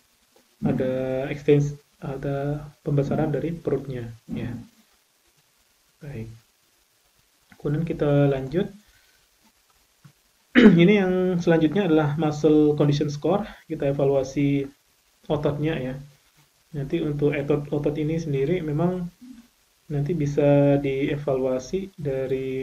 ada pembesaran dari perutnya ya. Baik. Kemudian kita lanjut. Ini yang selanjutnya adalah muscle condition score. Kita evaluasi ototnya ya. Nanti untuk otot ini sendiri memang nanti bisa dievaluasi dari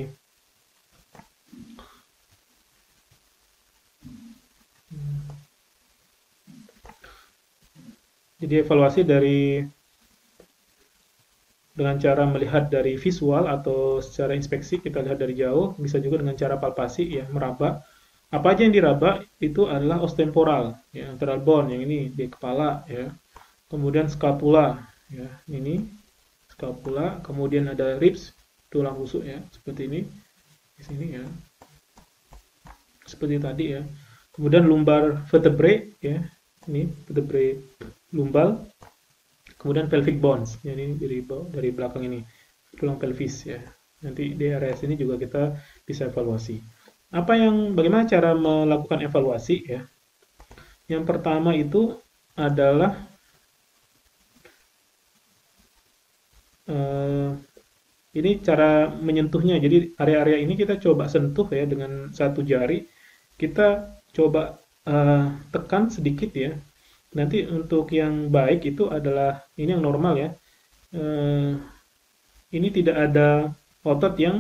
dengan cara melihat dari visual atau secara inspeksi, kita lihat dari jauh, bisa juga dengan cara palpasi ya, meraba. Apa aja yang diraba itu adalah os temporal, ya, antara bone yang ini di kepala ya. Kemudian scapula ya, ini scapula, kemudian ada ribs, tulang rusuk ya, seperti ini di sini ya. Seperti tadi ya. Kemudian lumbar vertebrae ya. Ini vertebrae lumbal. Kemudian pelvic bones, jadi dari belakang ini, tulang pelvis ya. Nanti di area sini juga kita bisa evaluasi. Bagaimana cara melakukan evaluasi ya? Yang pertama itu adalah ini cara menyentuhnya. Jadi area-area ini kita coba sentuh ya dengan satu jari. Kita coba tekan sedikit ya. Nanti untuk yang baik itu adalah ini yang normal ya. Ini tidak ada otot yang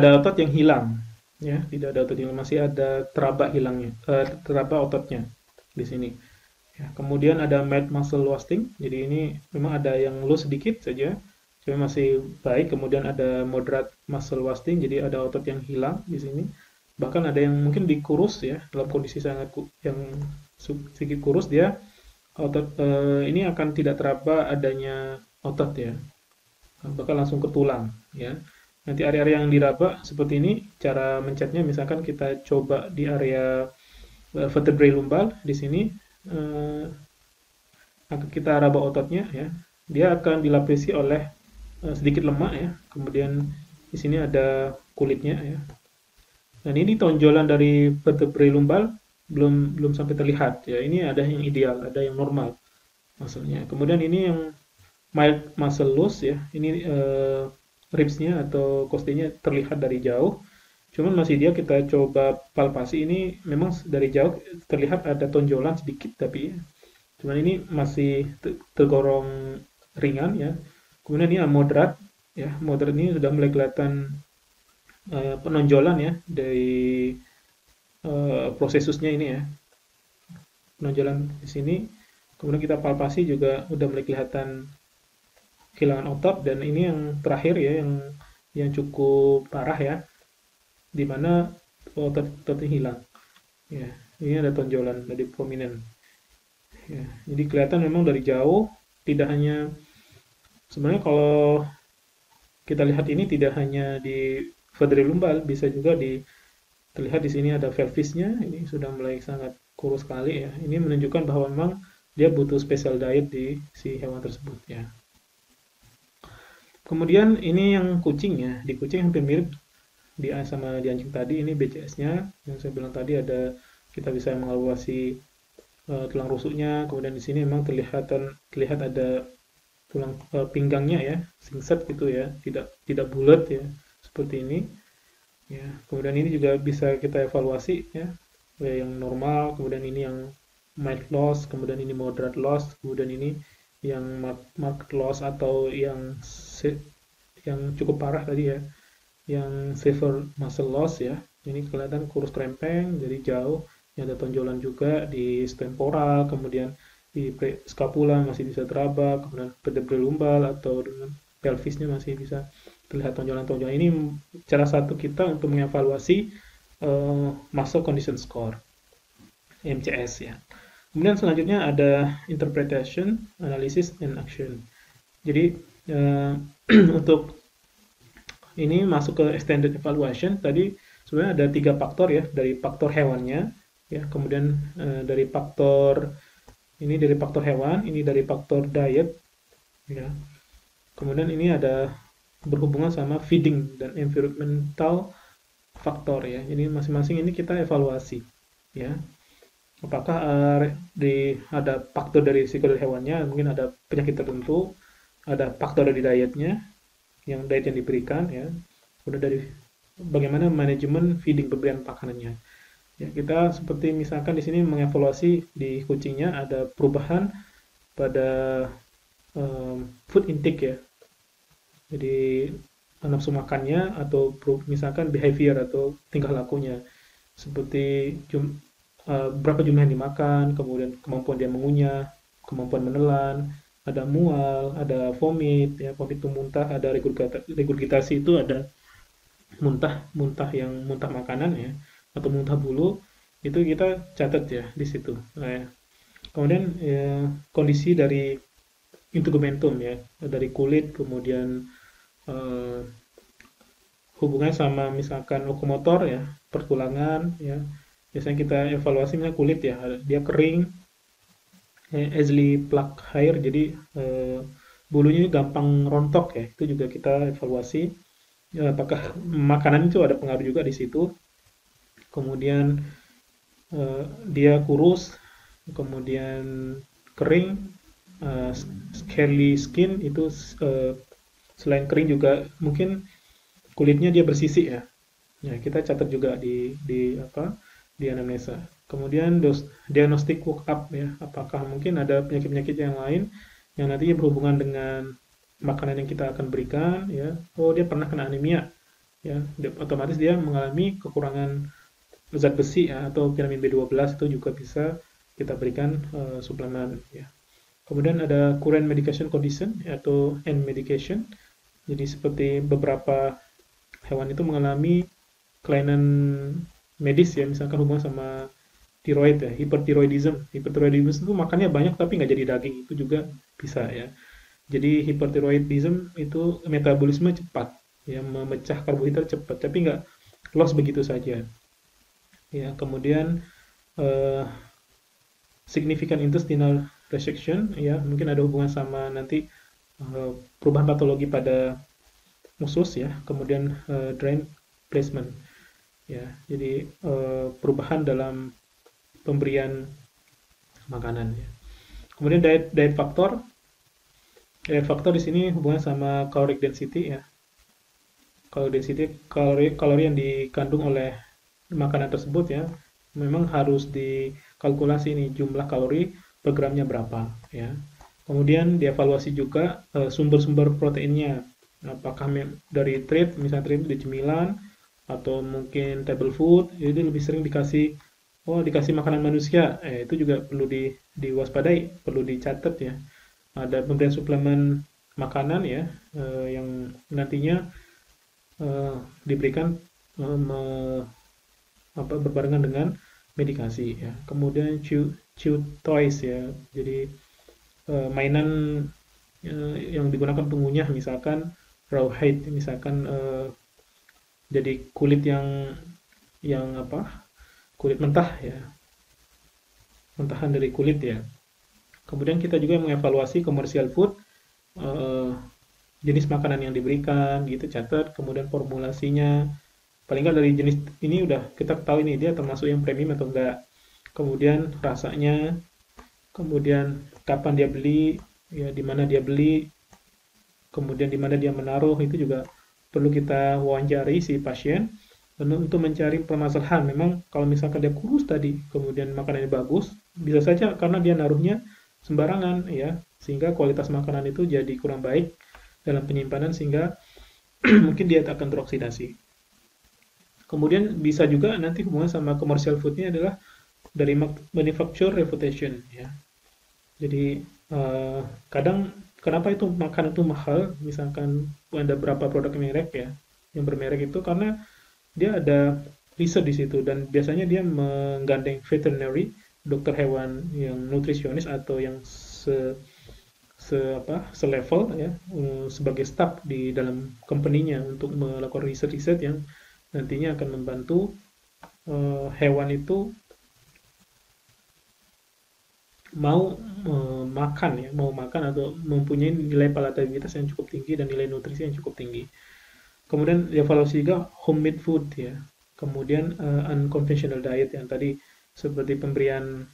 hilang ya, tidak ada otot yang masih ada teraba hilangnya, teraba ototnya. di sini. Ya, kemudian ada mild muscle wasting, jadi ini memang ada yang loose sedikit saja, cuma masih baik. Kemudian ada moderate muscle wasting, jadi ada otot yang hilang di sini. Bahkan ada yang mungkin dikurus ya, dalam kondisi sangat yang sedikit kurus dia otot ini akan tidak teraba adanya otot ya, bakal langsung ke tulang ya. Nanti area-area yang diraba seperti ini, cara mencetnya misalkan kita coba di area vertebrae lumbal di sini, eh, akan kita raba ototnya ya, dia akan dilapisi oleh sedikit lemak ya, kemudian di sini ada kulitnya ya. Dan ini tonjolan dari vertebrae lumbal belum belum sampai terlihat ya. Ini ada yang ideal, ada yang normal maksudnya. Kemudian ini yang mild muscle loss ya. Ini ribsnya atau costenya terlihat dari jauh. Cuman masih dia kita coba palpasi ini memang dari jauh terlihat ada tonjolan sedikit tapi cuman ini masih tergolong ringan ya. Kemudian ini moderat ya. Moderat ini sudah mulai kelihatan penonjolan ya dari prosesusnya ini ya. Penonjolan di sini. Kemudian kita palpasi juga udah mulai kelihatan kehilangan otot, dan ini yang terakhir ya yang cukup parah ya, di mana ototnya hilang. Ya, ini ada tonjolan dari prominent. Ya, jadi kelihatan memang dari jauh, tidak hanya sebenarnya kalau kita lihat ini tidak hanya di vertebrae lumbal, bisa juga terlihat di sini ada pelvisnya, ini sudah mulai sangat kurus sekali ya. Ini menunjukkan bahwa memang dia butuh special diet di si hewan tersebut ya. Kemudian ini yang kucing ya, di kucing hampir mirip sama di anjing tadi. Ini BCS-nya yang saya bilang tadi, ada kita bisa mengevaluasi tulang rusuknya. Kemudian di sini memang terlihat ada tulang pinggangnya ya, singset gitu ya, tidak bulat ya, seperti ini. Ya, kemudian ini juga bisa kita evaluasi ya, yang normal, kemudian ini yang mild loss, kemudian ini moderate loss, kemudian ini yang marked loss atau yang cukup parah tadi ya, yang severe muscle loss ya. Ini kelihatan kurus krempeng dari jauh, yang ada tonjolan juga di temporal, kemudian di scapula masih bisa teraba, kemudian vertebrae lumbal atau dengan pelvisnya masih bisa terlihat tonjolan-tonjolan. Ini cara satu kita untuk mengevaluasi muscle condition score MCS ya. Kemudian selanjutnya ada interpretation, analysis, and action. Jadi untuk ini masuk ke extended evaluation. Tadi sebenarnya ada 3 faktor ya, dari faktor hewannya ya, kemudian dari faktor hewan, ini dari faktor diet ya. Kemudian ini ada berhubungan sama feeding dan environmental faktor ya. Jadi masing-masing ini kita evaluasi ya. Apakah ada faktor dari psikologi hewannya, mungkin ada penyakit tertentu, ada faktor dari dietnya, yang diet yang diberikan ya, kemudian dari bagaimana manajemen feeding, pemberian makanannya. Ya, kita seperti misalkan di sini mengevaluasi di kucingnya ada perubahan pada food intake ya. Jadi nafsu makannya atau misalkan behavior atau tingkah lakunya, seperti berapa jumlah yang dimakan, kemudian kemampuan dia mengunyah, kemampuan menelan, ada mual, ada vomit, ya vomit itu muntah, ada regurgitasi itu ada muntah makanan ya, atau muntah bulu, itu kita catat ya di situ. Nah, ya. Kemudian ya, kondisi dari integumentum ya, dari kulit, kemudian hubungannya sama misalkan lokomotor ya, pertulangan ya. Biasanya kita evaluasi misalnya kulit ya, dia kering, easily pluck hair, jadi bulunya gampang rontok ya, itu juga kita evaluasi. Ya, apakah makanan itu ada pengaruh juga di situ. Kemudian dia kurus, kemudian kering, scaly skin itu selain kering juga mungkin kulitnya dia bersisik ya. Ya, kita catat juga di anamnesa. Kemudian diagnostic workup ya, apakah mungkin ada penyakit-penyakit yang lain yang nantinya berhubungan dengan makanan yang kita akan berikan ya. Oh, dia pernah kena anemia ya, otomatis dia mengalami kekurangan zat besi ya, atau vitamin B12 itu juga bisa kita berikan suplemen ya. Kemudian ada current medication condition atau end medication. Jadi seperti beberapa hewan itu mengalami kelainan medis ya, misalkan hubungan sama tiroid ya, hipertiroidism. Hipertiroidism itu makannya banyak tapi nggak jadi daging, itu juga bisa ya. Jadi hipertiroidism itu metabolisme cepat, ya memecah karbohidrat cepat, tapi nggak loss begitu saja. Ya, kemudian eh, significant intestinal resection, ya mungkin ada hubungan sama nanti perubahan patologi pada usus ya, kemudian drain placement ya. Jadi perubahan dalam pemberian makanan ya. Kemudian diet faktor. Diet faktor di sini hubungan sama caloric density ya. Caloric density kalori yang dikandung oleh makanan tersebut ya. Memang harus dikalkulasi nih jumlah kalori per gramnya berapa ya. Kemudian dievaluasi juga sumber-sumber proteinnya. Apakah dari treat, misalnya treat di cemilan atau mungkin table food, jadi lebih sering dikasih makanan manusia. Itu juga perlu diwaspadai, perlu dicatat ya. Ada pemberian suplemen makanan ya yang nantinya diberikan berbarengan dengan medikasi ya. Kemudian chew toys ya. Jadi mainan yang digunakan pengunyah misalkan rawhide misalkan jadi kulit yang kulit mentah ya, mentahan dari kulit ya. Kemudian kita juga mengevaluasi commercial food, eh, jenis makanan yang diberikan, gitu catat. Kemudian formulasinya, paling nggak dari jenis ini udah kita tahu ini dia termasuk yang premium atau enggak. Kemudian rasanya, kemudian kapan dia beli, ya di mana dia beli, kemudian di mana dia menaruh itu juga perlu kita wawancari si pasien untuk mencari permasalahan. Memang kalau misalkan dia kurus tadi, kemudian makanannya bagus, bisa saja karena dia naruhnya sembarangan ya, sehingga kualitas makanan itu jadi kurang baik dalam penyimpanan sehingga mungkin dia akan teroksidasi. Kemudian bisa juga nanti hubungan sama commercial foodnya adalah dari manufacture reputation ya. Jadi kadang kenapa itu makanan itu mahal? Misalkan ada berapa produk merek ya yang bermerek itu karena dia ada riset di situ dan biasanya dia menggandeng veterinary dokter hewan yang nutrisionis atau yang selevel ya sebagai staff di dalam company-nya untuk melakukan riset-riset yang nantinya akan membantu hewan itu mau mau makan atau mempunyai nilai palatabilitas yang cukup tinggi dan nilai nutrisi yang cukup tinggi. Kemudian evaluasi juga homemade food ya. Kemudian unconventional diet yang tadi seperti pemberian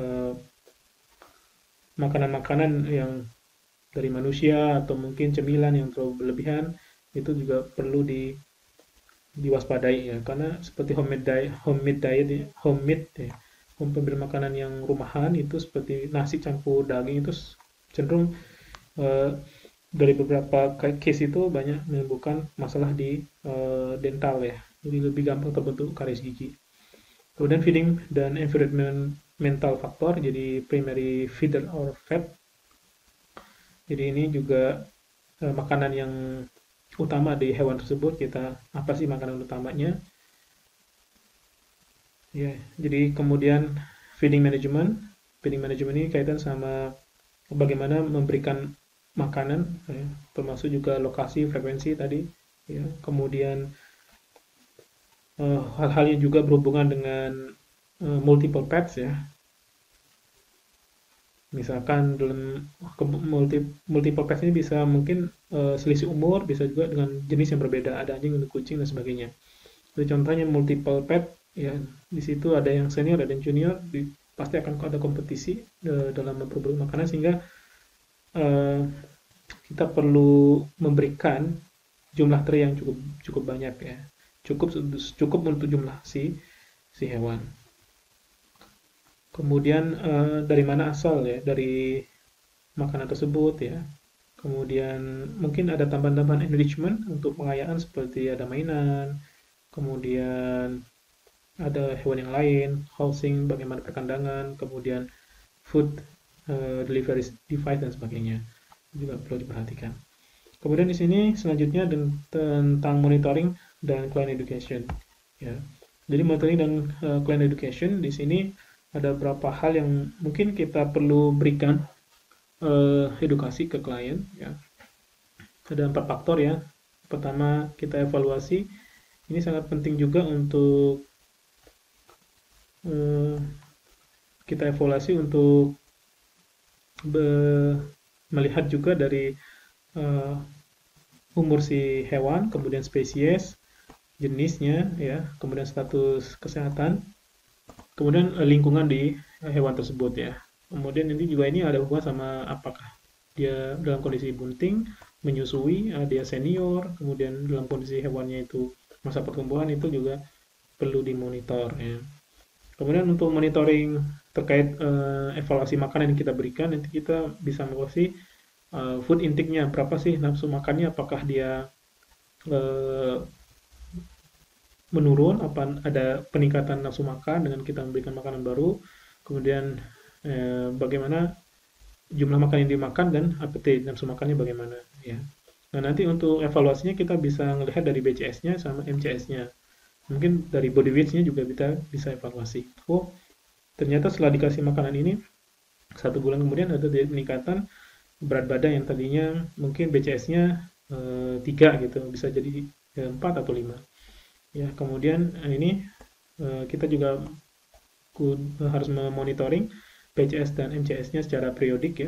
makanan-makanan yang dari manusia atau mungkin cemilan yang terlalu berlebihan itu juga perlu diwaspadai ya karena seperti homemade ya, pemberian makanan yang rumahan itu seperti nasi campur daging itu cenderung dari beberapa case itu banyak menimbulkan masalah di dental ya, jadi lebih gampang terbentuk karies gigi. Kemudian feeding dan environmental factor, jadi primary feeder or fat. Jadi ini juga makanan yang utama di hewan tersebut, kita apa sih makanan utamanya? Ya, jadi kemudian feeding management. Feeding management ini kaitan sama bagaimana memberikan makanan, ya, termasuk juga lokasi, frekuensi tadi, ya. Kemudian hal-hal yang juga berhubungan dengan multiple pets ya. Misalkan dalam multiple pets ini bisa mungkin selisih umur, bisa juga dengan jenis yang berbeda, ada anjing, ada kucing dan sebagainya. Jadi contohnya multiple pet ya, di situ ada yang senior, ada yang junior, pasti akan ada kompetisi dalam memperoleh makanan sehingga kita perlu memberikan jumlah tray yang cukup banyak ya, cukup untuk jumlah si hewan. Kemudian dari mana asal ya dari makanan tersebut ya. Kemudian mungkin ada tambahan-tambahan enrichment untuk pengayaan seperti ada mainan, kemudian ada hewan yang lain, housing, bagaimana perkandangan, kemudian food delivery device dan sebagainya juga perlu diperhatikan. Kemudian di sini selanjutnya tentang monitoring dan client education. Ya. Jadi monitoring dan client education di sini ada beberapa hal yang mungkin kita perlu berikan edukasi ke klien. Ya. Ada 4 faktor ya. Pertama kita evaluasi. Ini sangat penting juga untuk kita evaluasi untuk melihat juga dari umur si hewan, kemudian spesies, jenisnya, ya, kemudian status kesehatan, kemudian lingkungan di hewan tersebut ya. Kemudian ini ada hubungan sama apakah dia dalam kondisi bunting, menyusui, dia senior, kemudian dalam kondisi hewannya itu masa pertumbuhan itu juga perlu dimonitor ya. Kemudian untuk monitoring terkait evaluasi makanan yang kita berikan, nanti kita bisa mengevaluasi food intake-nya, berapa sih nafsu makannya, apakah dia menurun, apa ada peningkatan nafsu makan dengan kita memberikan makanan baru, kemudian bagaimana jumlah makan yang dimakan dan appetite nafsu makannya bagaimana ya. Nah nanti untuk evaluasinya kita bisa melihat dari BCS-nya sama MCS-nya. Mungkin dari body weight-nya juga bisa evaluasi. Oh, ternyata setelah dikasih makanan ini 1 bulan kemudian ada peningkatan berat badan yang tadinya mungkin BCS-nya 3 gitu, bisa jadi 4 atau 5. Ya, kemudian ini kita juga harus memonitoring BCS dan MCS-nya secara periodik ya,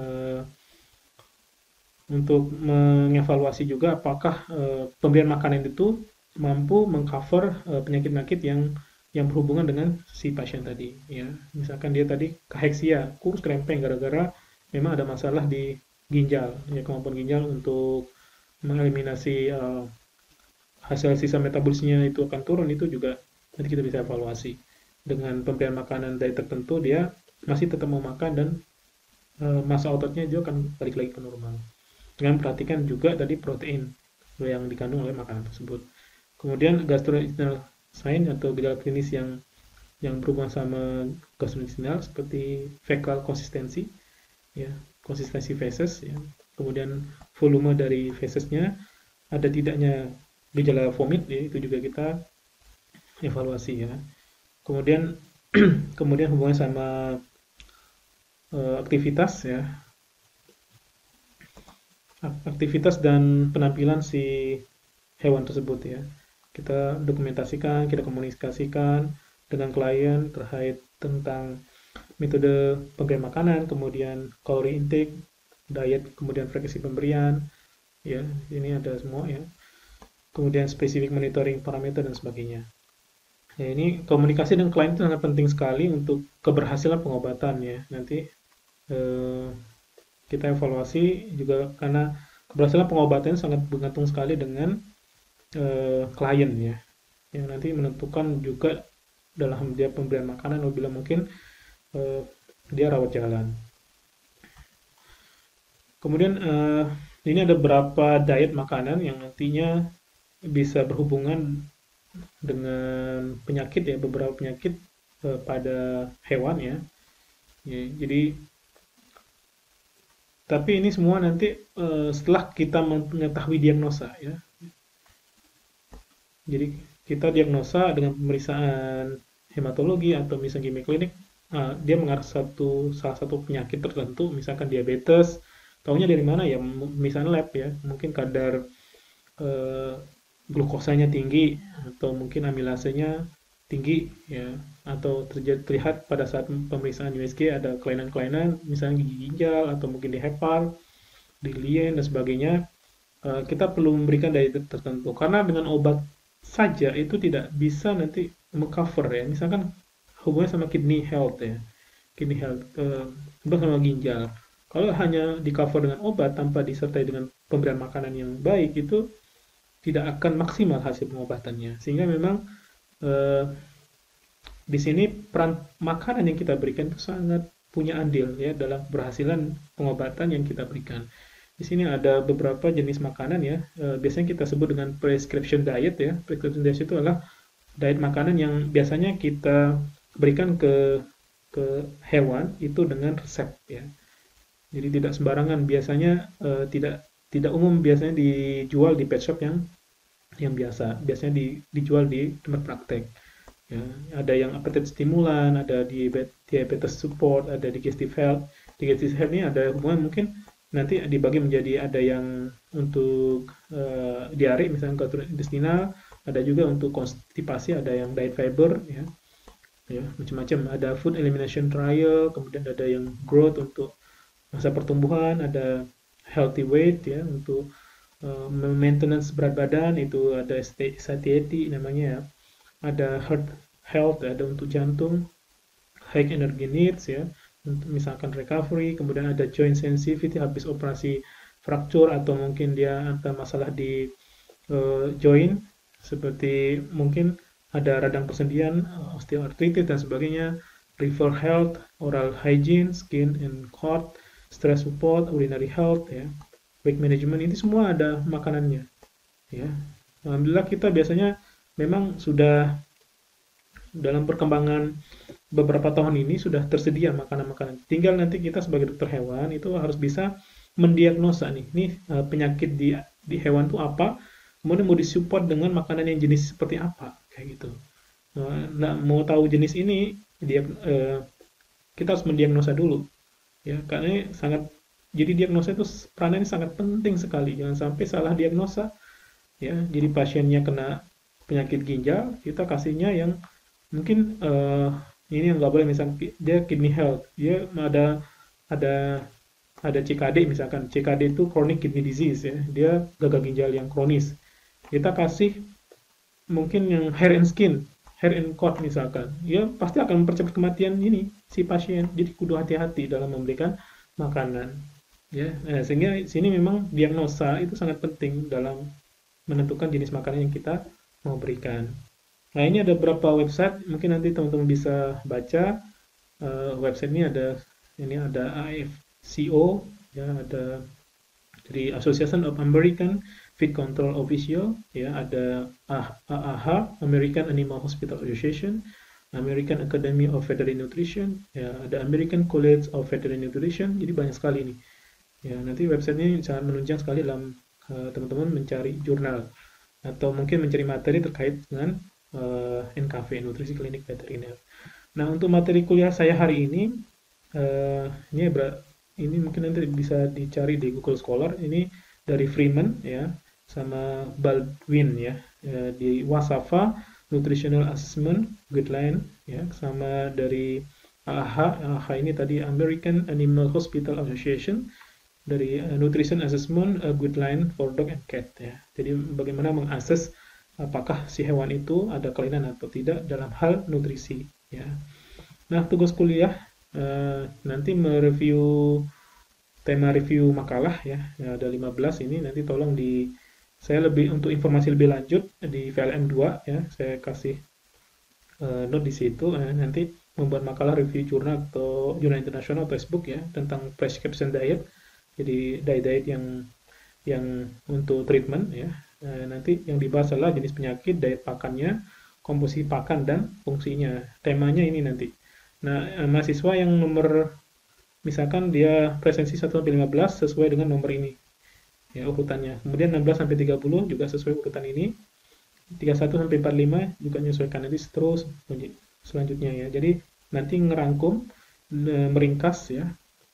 untuk mengevaluasi juga apakah pemberian makanan itu mampu mengcover penyakit-penyakit yang berhubungan dengan si pasien tadi ya. Misalkan dia tadi kaheksia, kurus krempeng gara-gara memang ada masalah di ginjal ya, kemampuan ginjal untuk mengeliminasi hasil sisa metabolisnya itu akan turun, itu juga nanti kita bisa evaluasi. Dengan pemberian makanan dari tertentu dia masih tetap mau makan dan massa ototnya juga akan balik lagi ke normal. Dengan perhatikan juga tadi protein yang dikandung oleh makanan tersebut. Kemudian gastrointestinal sign atau gejala klinis yang berhubungan sama gastrointestinal seperti fecal konsistensi ya, konsistensi feses ya. Kemudian volume dari fesesnya, ada tidaknya gejala vomit ya, itu juga kita evaluasi ya. Kemudian kemudian hubungannya sama aktivitas ya, aktivitas dan penampilan si hewan tersebut ya. Kita dokumentasikan, kita komunikasikan dengan klien terkait tentang metode pemberian makanan, kemudian kalori intake, diet, kemudian frekuensi pemberian ya, ini ada semua ya. Kemudian spesifik monitoring parameter dan sebagainya. Ya, ini komunikasi dengan klien itu sangat penting sekali untuk keberhasilan pengobatan ya. Nanti kita evaluasi juga karena keberhasilan pengobatan sangat bergantung sekali dengan klien ya, yang nanti menentukan juga dalam dia pemberian makanan apabila mungkin dia rawat jalan. Kemudian ini ada beberapa diet makanan yang nantinya bisa berhubungan dengan penyakit ya, beberapa penyakit pada hewan ya. Jadi tapi ini semua nanti setelah kita mengetahui diagnosa ya. Jadi kita diagnosa dengan pemeriksaan hematologi atau misalnya gimmick klinik, dia mengarah salah satu penyakit tertentu, misalkan diabetes, taunya dari mana ya? Misalnya lab ya, mungkin kadar glukosanya tinggi atau mungkin amilasenya tinggi ya, atau terlihat pada saat pemeriksaan USG ada kelainan-kelainan, misalnya gigi ginjal atau mungkin di hepar, di lien dan sebagainya. Kita perlu memberikan diet tertentu karena dengan obat saja itu tidak bisa nanti mengcover ya. Misalkan hubungannya sama kidney health ya, kidney health, sama ginjal. Kalau hanya di cover dengan obat tanpa disertai dengan pemberian makanan yang baik, itu tidak akan maksimal hasil pengobatannya. Sehingga memang di sini peran makanan yang kita berikan itu sangat punya andil ya dalam keberhasilan pengobatan yang kita berikan. Di sini ada beberapa jenis makanan ya, biasanya kita sebut dengan prescription diet ya. Prescription diet itu adalah diet makanan yang biasanya kita berikan ke hewan itu dengan resep ya. Jadi tidak sembarangan, biasanya tidak tidak umum biasanya dijual di pet shop yang biasa. Biasanya dijual di tempat praktek. Ya, ada yang appetite stimulan, ada diabetes support, ada digestive health. Digestive health ini ada hubungan mungkin nanti dibagi menjadi ada yang untuk diare misalnya gastrointestinal, ada juga untuk konstipasi, ada yang diet fiber ya, ya macam-macam. Ada food elimination trial, kemudian ada yang growth untuk masa pertumbuhan, ada healthy weight ya untuk maintenance berat badan, itu ada satiety namanya ya. Ada heart health, ada untuk jantung, high energy needs ya, untuk misalkan recovery, kemudian ada joint sensitivity habis operasi fracture atau mungkin dia ada masalah di joint seperti mungkin ada radang persendian, osteoarthritis dan sebagainya, liver health, oral hygiene, skin and court, stress support, urinary health ya, weight management, ini semua ada makanannya ya. Alhamdulillah kita biasanya memang sudah dalam perkembangan beberapa tahun ini sudah tersedia makanan-makanan. Tinggal nanti kita sebagai dokter hewan itu harus bisa mendiagnosa nih penyakit di hewan itu apa, kemudian mau disupport dengan makanan yang jenis seperti apa, kayak gitu. Nah, mau tahu jenis ini, kita harus mendiagnosa dulu, ya, karena sangat, jadi diagnosa itu peranannya sangat penting sekali. Jangan sampai salah diagnosa, ya. Jadi pasiennya kena penyakit ginjal, kita kasihnya yang mungkin ini yang nggak boleh, misalnya dia kidney health, dia ada ada CKD misalkan, CKD itu chronic kidney disease ya, dia gagal ginjal yang kronis. Kita kasih mungkin yang hair and coat misalkan, ya pasti akan mempercepat kematian ini si pasien. Jadi kudu hati-hati dalam memberikan makanan. Ya, sehingga sini memang diagnosa itu sangat penting dalam menentukan jenis makanan yang kita mau berikan. Nah, ini ada beberapa website, mungkin nanti teman-teman bisa baca. Website ini ada AFCO, ya, ada dari Association of American Feed Control Official, ya, ada AAH, American Animal Hospital Association, American Academy of Veterinary Nutrition, ya, ada American College of Veterinary Nutrition. Jadi banyak sekali ini. Ya, nanti website ini sangat menunjang sekali dalam teman-teman mencari jurnal atau mungkin mencari materi terkait dengan NKV, Nutrisi Klinik Veteriner. Nah, untuk materi kuliah saya hari ini, ini mungkin nanti bisa dicari di Google Scholar. Ini dari Freeman ya, sama Baldwin ya, di Wasafa Nutritional Assessment Guideline ya, sama dari AAH ini tadi American Animal Hospital Association, dari Nutrition Assessment Guideline for Dog and Cat ya. Jadi bagaimana mengakses apakah si hewan itu ada kelainan atau tidak dalam hal nutrisi ya. Nah, tugas kuliah nanti mereview tema review makalah ya, ada 15 ini, nanti tolong saya lebih untuk informasi lebih lanjut di VLM 2 ya, saya kasih note di situ, nanti membuat makalah review jurnal atau jurnal internasional textbook ya tentang prescription diet. Jadi diet yang untuk treatment ya. Nanti yang dibahas adalah jenis penyakit, diet pakannya, komposisi pakan, dan fungsinya. Temanya ini nanti. Nah, mahasiswa yang nomor, misalkan dia presensi 1-15 sesuai dengan nomor ini. Ya, urutannya. Kemudian 16-30 juga sesuai urutan ini. 31-45 juga menyesuaikan, nanti terus selanjutnya ya. Jadi nanti ngerangkum, meringkas ya.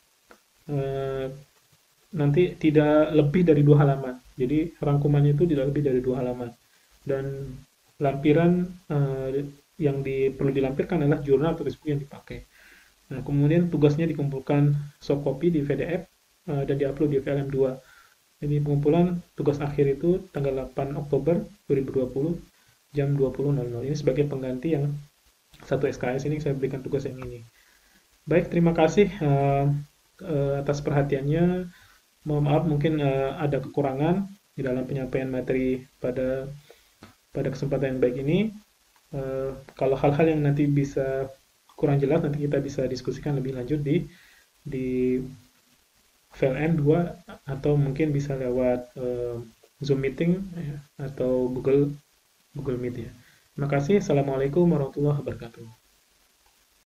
Nanti tidak lebih dari 2 halaman. Jadi rangkumannya itu tidak lebih dari 2 halaman. Dan lampiran yang perlu dilampirkan adalah jurnal atau textbook yang dipakai. Nah, kemudian tugasnya dikumpulkan soft copy di PDF dan diupload di VLM 2. Jadi pengumpulan tugas akhir itu tanggal 8 Oktober 2020 jam 20.00. Ini sebagai pengganti yang satu SKS ini saya berikan tugas yang ini. Baik, terima kasih atas perhatiannya. Mohon maaf mungkin ada kekurangan di dalam penyampaian materi pada kesempatan yang baik ini. Kalau hal-hal yang nanti bisa kurang jelas, nanti kita bisa diskusikan lebih lanjut di VLM 2 atau mungkin bisa lewat Zoom meeting ya, atau Google Meet ya. Terima kasih. Assalamualaikum warahmatullahi wabarakatuh.